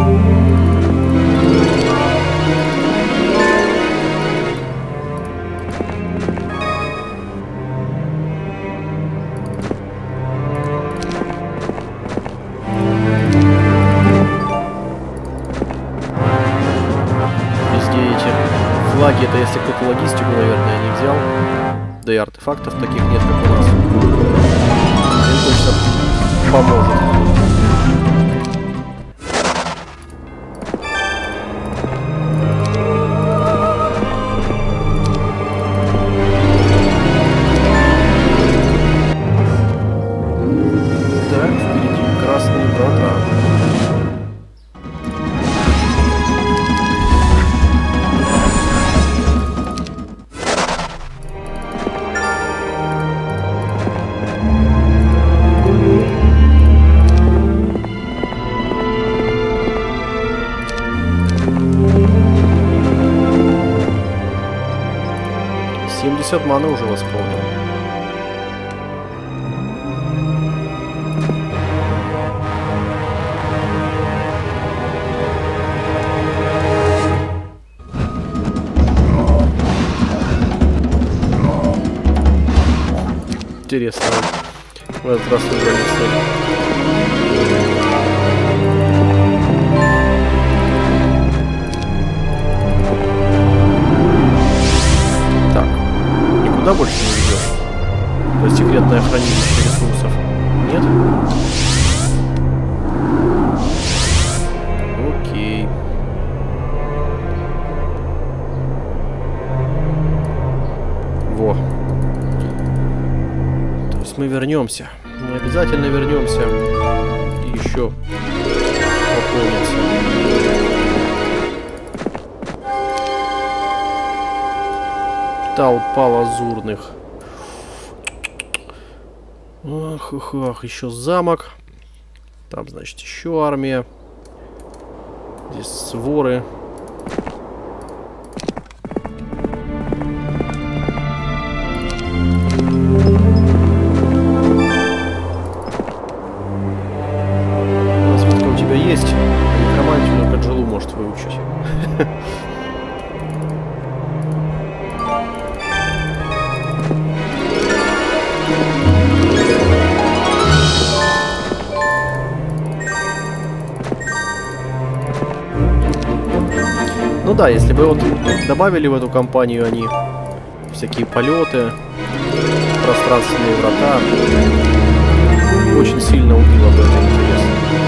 A: Флаги — это если кто-то логистику, наверное, не взял. Да и артефактов таких нет, как у нас. Им точно поможет. Так, впереди красные врата. семьдесят маны уже восполнил. Интересно, в этот раз выбрали цель. Куда больше не ведешь? То есть секретное хранилище ресурсов. Нет? Окей. Во. То есть мы вернемся. Мы обязательно вернемся. И еще пополнимся. Толпа лазурных. Ах, ах, ах, еще замок. Там, значит, еще армия. Здесь своры. Разведка у тебя есть, а некромантию только Джилу может выучить. Ну да, если бы вот добавили в эту компанию они всякие полеты, пространственные врата. Очень сильно убило бы это интерес.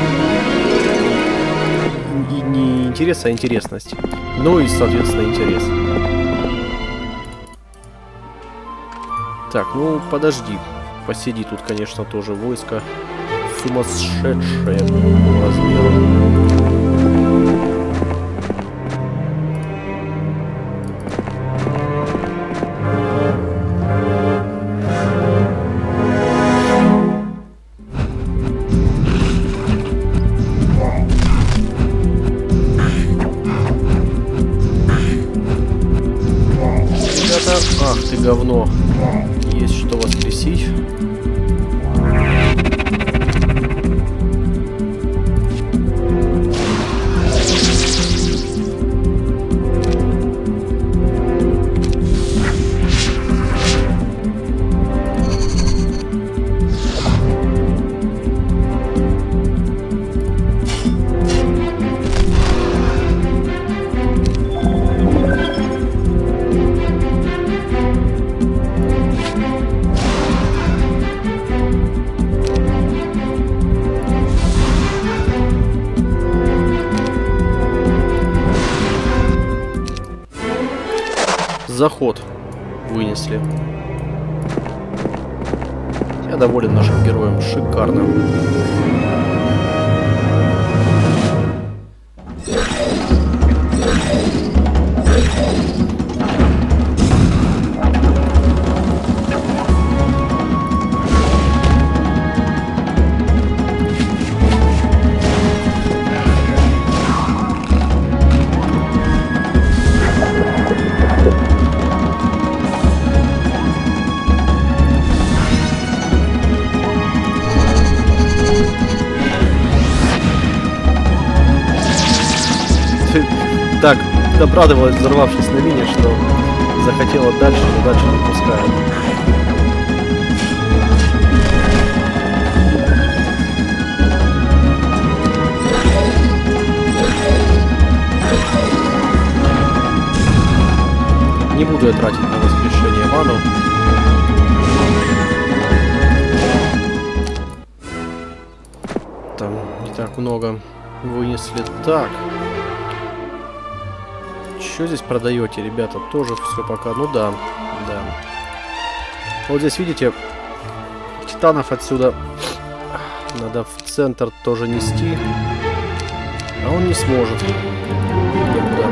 A: И не интерес, а интересность. Ну и, соответственно, интерес. Так, ну подожди. Посиди, тут, конечно, тоже войско сумасшедшее по размеру. Ах ты говно. Есть что воскресить. Заход вынесли. Я доволен нашим героем. Шикарно. Так, обрадовалась, взорвавшись на мине, что захотела дальше, но дальше не пускают. Не буду я тратить на воскрешение ману. Там не так много вынесли. Так. Что здесь продаете, ребята? Тоже все пока. Ну да, да. Вот здесь, видите, титанов отсюда надо в центр тоже нести. А он не сможет. Никуда.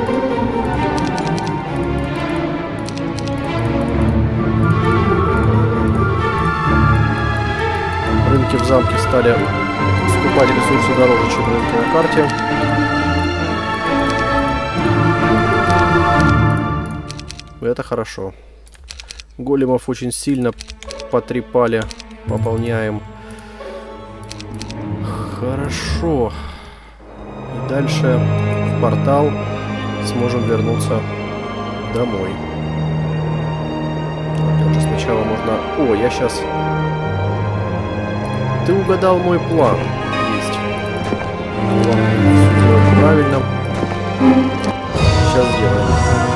A: Рынки в замке стали скупать ресурсы дороже, чем рынки на карте. Это хорошо. Големов очень сильно потрепали. Пополняем. Хорошо. И дальше в портал сможем вернуться домой. Опять же, сначала можно... О, я сейчас... Ты угадал мой план. Есть. План правильно. Сейчас сделаем.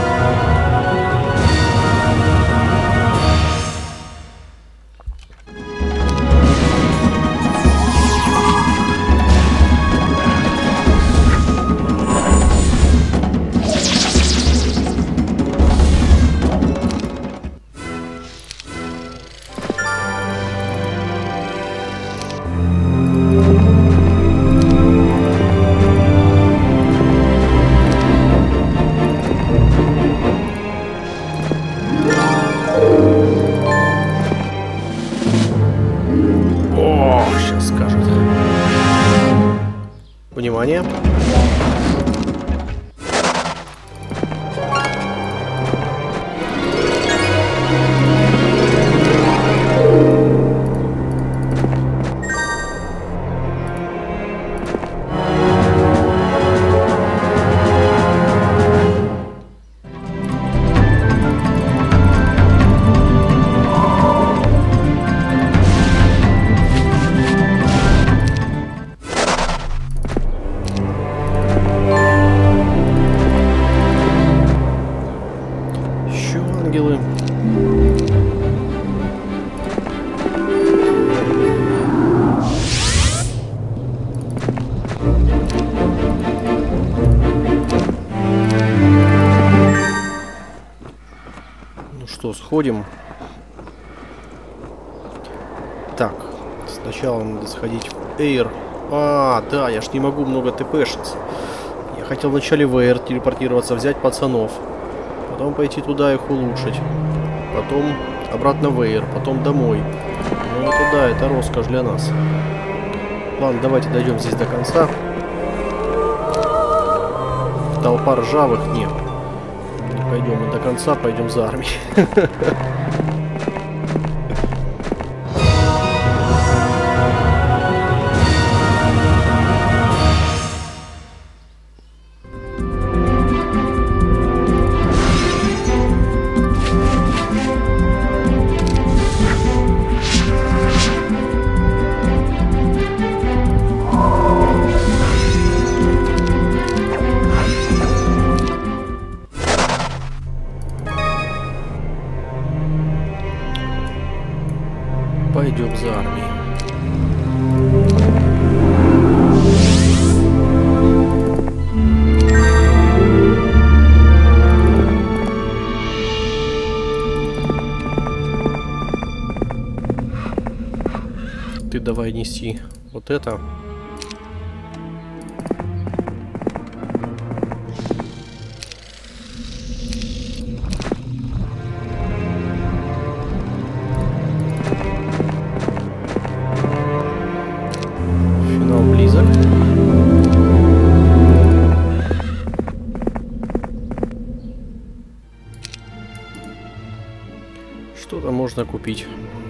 A: Внимание. Ангелы. Что, сходим? Так, сначала надо сходить в Эйр. А, да, я ж не могу много тпшиться. Я хотел вначале в Эйр телепортироваться, взять пацанов. Потом пойти туда их улучшить. Потом обратно в Эйр, потом домой. Ну это да, это роскошь для нас. Ладно, давайте дойдем здесь до конца. Толпа ржавых нет. Пойдем мы до конца, пойдем за армией. Пойдем за армией. Ты давай неси вот это. Что-то можно купить.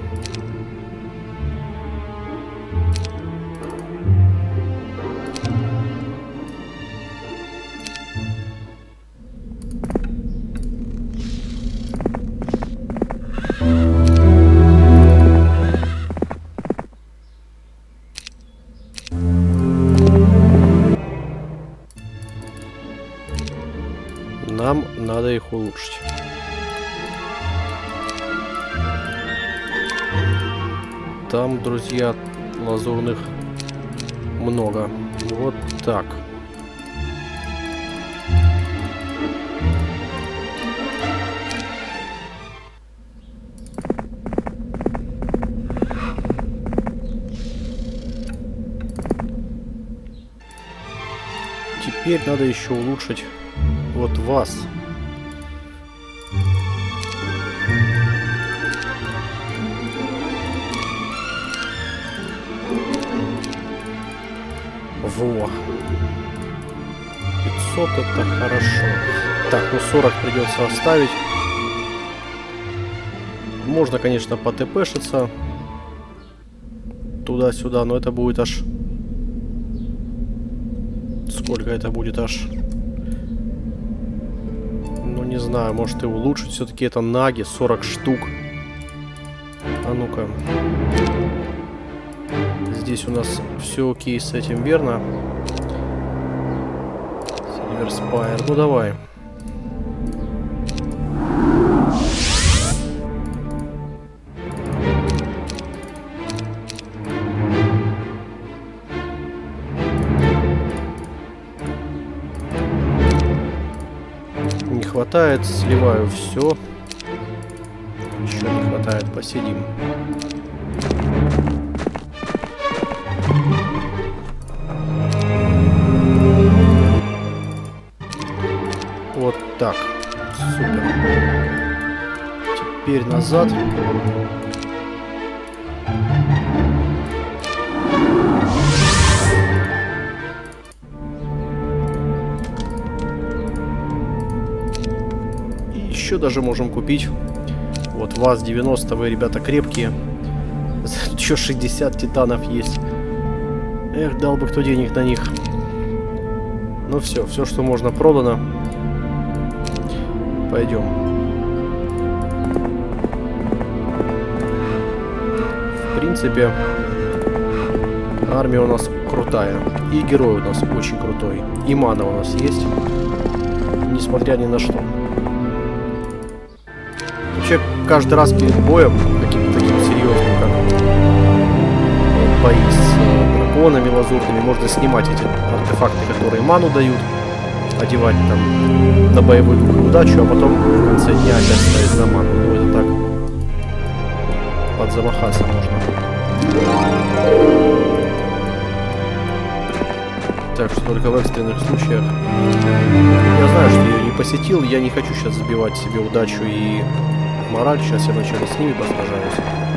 A: Нам надо их улучшить. Там, друзья, лазурных много. Вот так. Теперь надо еще улучшить вот вас. Во. пятьсот это хорошо. Так, ну сорок придется оставить. Можно, конечно, потпшиться туда-сюда, но это будет аж... Сколько это будет аж? Ну, не знаю, может и улучшить. Все-таки это наги, сорок штук. А ну-ка. Здесь у нас все окей с этим, верно? Silver Spire. Ну, давай. Не хватает, сливаю все. Еще не хватает, посидим. Вот так. Супер. Теперь назад. И еще даже можем купить. Вот ВАЗ девяносто, вы, ребята, крепкие. Еще шестьдесят титанов есть. Эх, дал бы кто денег на них. Ну все, все, что можно, продано. Пойдем. В принципе, армия у нас крутая. И герой у нас очень крутой. И мана у нас есть. Несмотря ни на что. Вообще, каждый раз перед боем, каким-то таким серьезным, как бои с драконами лазурными, можно снимать эти артефакты, которые ману дают, одевать там на боевой дух и удачу, а потом в конце дня опять ставить на ману. Ну, это так, подзамахаться можно. Так что только в экстренных случаях. Я знаю, что я ее не посетил, я не хочу сейчас забивать себе удачу и мораль. Сейчас я вначале с ними посражаюсь.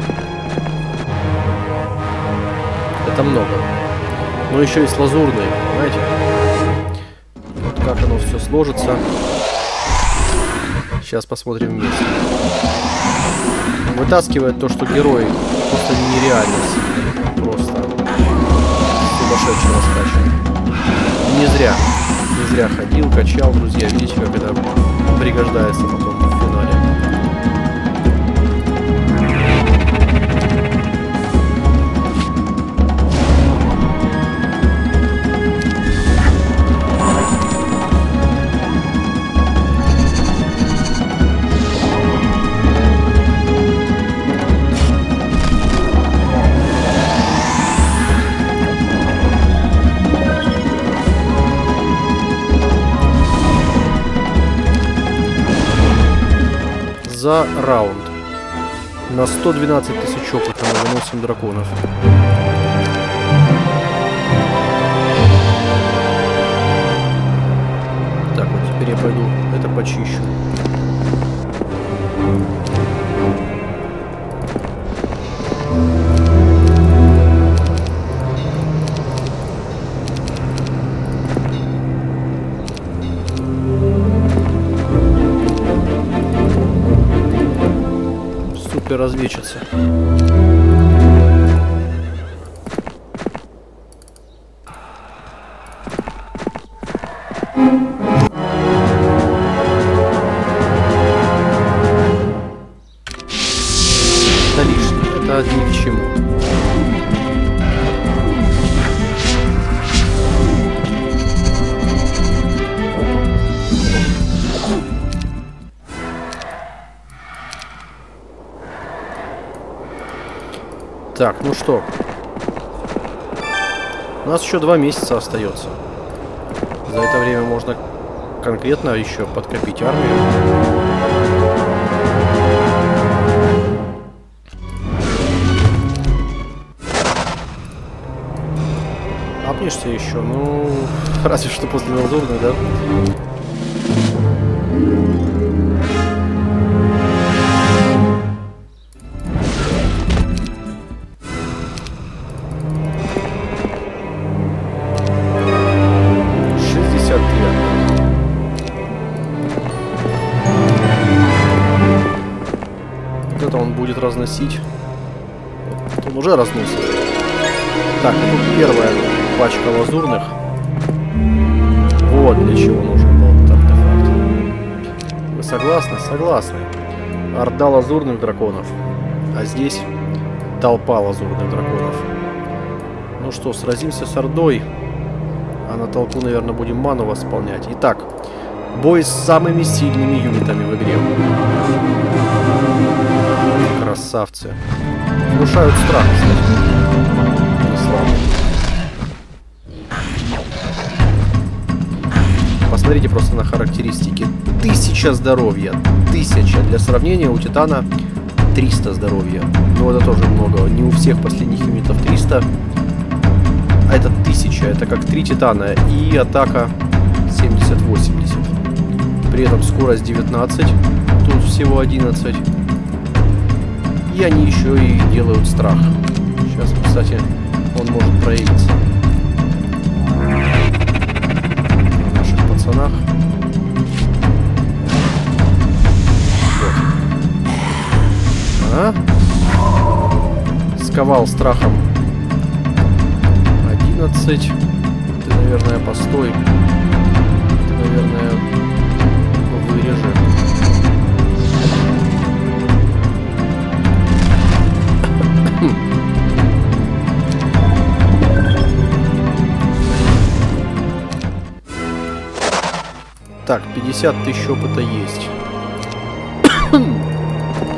A: Это много. Но еще есть лазурные, понимаете? Вот как оно все сложится. Сейчас посмотрим вместе. Вытаскивает то, что герой просто нереально сильный. Просто сумасшедший раскачан. Не зря. Не зря ходил, качал, друзья. Видите, как это пригождается потом в финале. За раунд. На сто двенадцать тысяч опыта мы выносим драконов. Так, вот теперь я пойду это почищу. Развечиться. Это лишнее, это ни к чему. Так, ну что, у нас еще два месяца остается. За это время можно конкретно еще подкопить армию. Апнешься еще, ну, разве что после лазурной, да? Разносить. Он уже разносит. Так, ну тут первая пачка лазурных. Вот для чего нужен был этот артефакт. Вы согласны? Согласны. Орда лазурных драконов. А здесь толпа лазурных драконов. Ну что, сразимся с ордой. А на толпу, наверное, будем ману восполнять. Итак, бой с самыми сильными юнитами в игре. Красавцы. Внушают страх, кстати. Не слабо. Посмотрите просто на характеристики. Тысяча здоровья. Тысяча. Для сравнения, у Титана триста здоровья. Но это тоже много. Не у всех последних юнитов триста. А это тысяча. Это как три Титана. И атака семьдесят-восемьдесят. При этом скорость девятнадцать. Тут всего одиннадцать. И они еще и делают страх. Сейчас, кстати, он может проявиться. На наших пацанах. Вот. А? Сковал страхом одиннадцать. Ты, наверное, постой. Ты, наверное, вырежи. Так, пятьдесят тысяч опыта есть.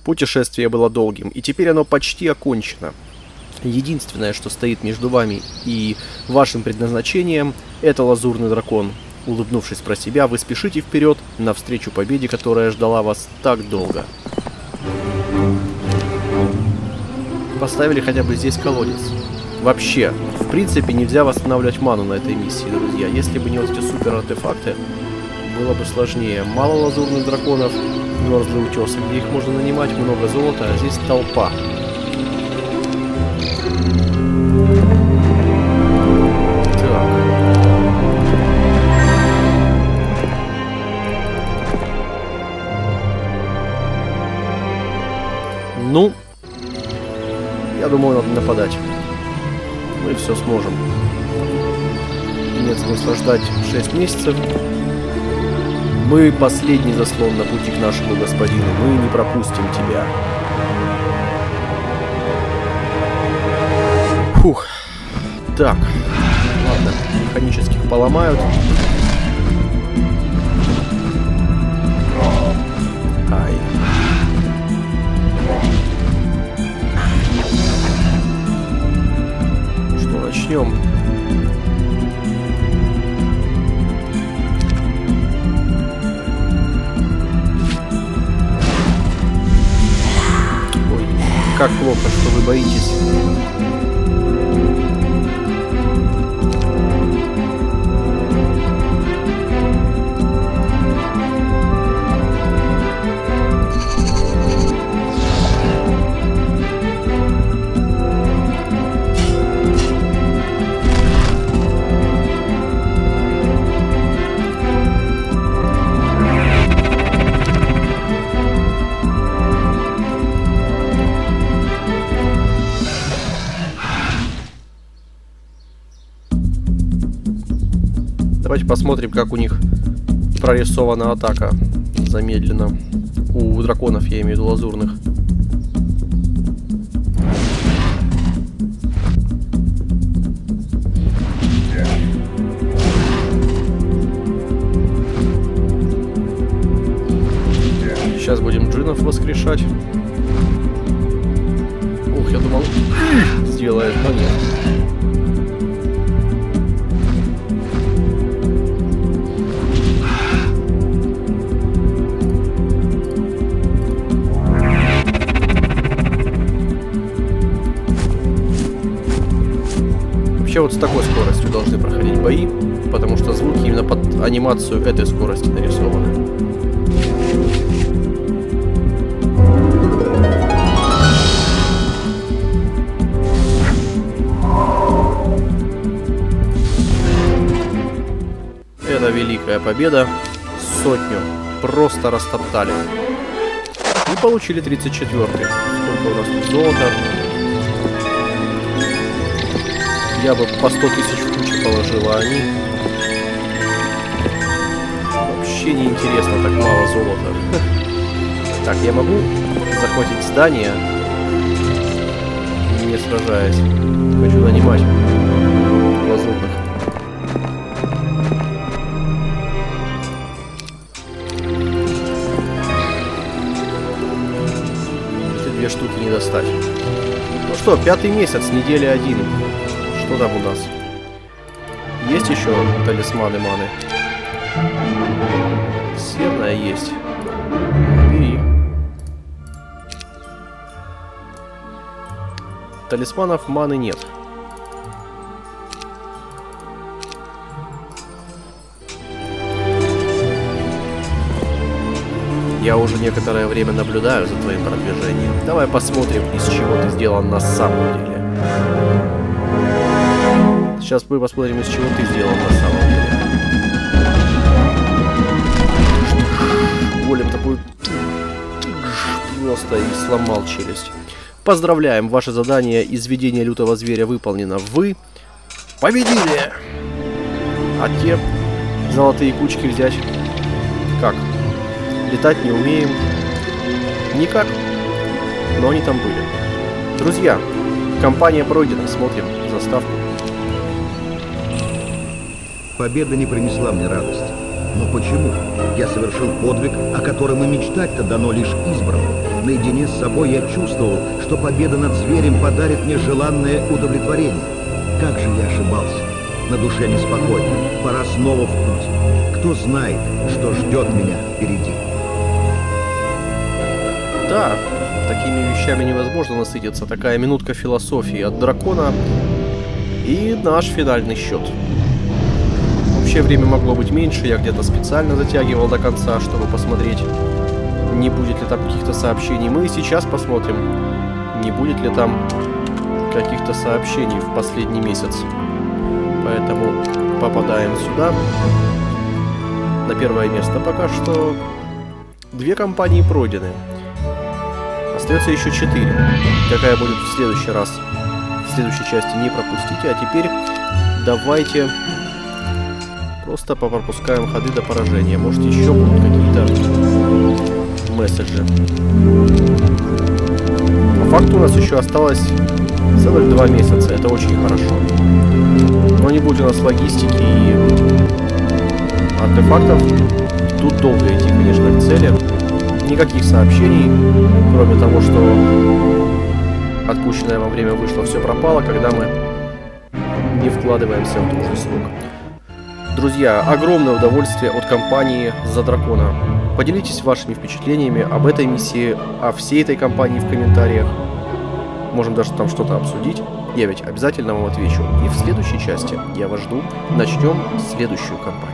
A: Путешествие было долгим, и теперь оно почти окончено. Единственное, что стоит между вами и вашим предназначением, это лазурный дракон. Улыбнувшись про себя, вы спешите вперед навстречу победе, которая ждала вас так долго. Поставили хотя бы здесь колодец. Вообще, в принципе, нельзя восстанавливать ману на этой миссии, друзья. Если бы не вот эти супер артефакты, было бы сложнее. Мало лазурных драконов, мерзлые утесы, где их можно нанимать, много золота, а здесь толпа. Так. Ну, я думаю, надо нападать. Мы все сможем. Нет смысла ждать шесть месяцев. Мы последний заслон на пути к нашему господину. Мы не пропустим тебя. Фух. Так. Ладно. Механических поломают. Ай. Что, начнем? Как плохо, что вы боитесь. Давайте посмотрим, как у них прорисована атака замедленно. У драконов, я имею в виду лазурных. Сейчас будем джинов воскрешать. Ух, я думал, сделает, но нет. Вообще вот с такой скоростью должны проходить бои, потому что звуки именно под анимацию этой скорости нарисованы. Это великая победа. Сотню просто растоптали. И получили тридцать четвёртый. Сколько у нас тут золота? Я бы по сто тысяч в кучу положила, а они... Вообще неинтересно, так мало золота. Так, я могу захватить здание, не сражаясь. Хочу нанимать лазурных. Эти две штуки не достать. Ну что, пятый месяц, неделя один. Что там у нас? Есть еще талисманы маны? Серная есть. Бери. Талисманов маны нет. Я уже некоторое время наблюдаю за твоим продвижением. Давай посмотрим, из чего ты сделан на самом деле. Сейчас мы посмотрим, из чего ты сделан на самом деле. Голем такой просто и сломал челюсть. Поздравляем, ваше задание изведения лютого зверя выполнено. Вы победили! А те золотые кучки взять как? Летать не умеем. Никак. Но они там были. Друзья, кампания пройдена. Смотрим заставку.
B: Победа не принесла мне радости. Но почему? Я совершил подвиг, о котором и мечтать-то дано лишь избранным. Наедине с собой я чувствовал, что победа над зверем подарит мне желанное удовлетворение. Как же я ошибался. На душе неспокойно. Пора снова в путь. Кто знает, что ждет меня впереди.
A: Да, такими вещами невозможно насытиться. Такая минутка философии от дракона. И наш финальный счет. Вообще время могло быть меньше. Я где-то специально затягивал до конца, чтобы посмотреть, не будет ли там каких-то сообщений. Мы и сейчас посмотрим, не будет ли там каких-то сообщений в последний месяц. Поэтому попадаем сюда. На первое место пока что две кампании пройдены. Остается еще четыре. Какая будет в следующий раз, в следующей части, не пропустите. А теперь давайте просто попропускаем ходы до поражения. Может, еще будут какие-то месседжи. По факту у нас еще осталось целых два месяца. Это очень хорошо. Но не будет у нас логистики и артефактов. Тут долго идти, конечно, к цели. Никаких сообщений, кроме того, что отпущенное вам время вышло, все пропало, когда мы не вкладываемся в должный срок. Друзья, огромное удовольствие от кампании «За дракона». Поделитесь вашими впечатлениями об этой миссии, о всей этой кампании в комментариях. Можем даже там что-то обсудить. Я ведь обязательно вам отвечу. И в следующей части я вас жду. Начнем следующую кампанию.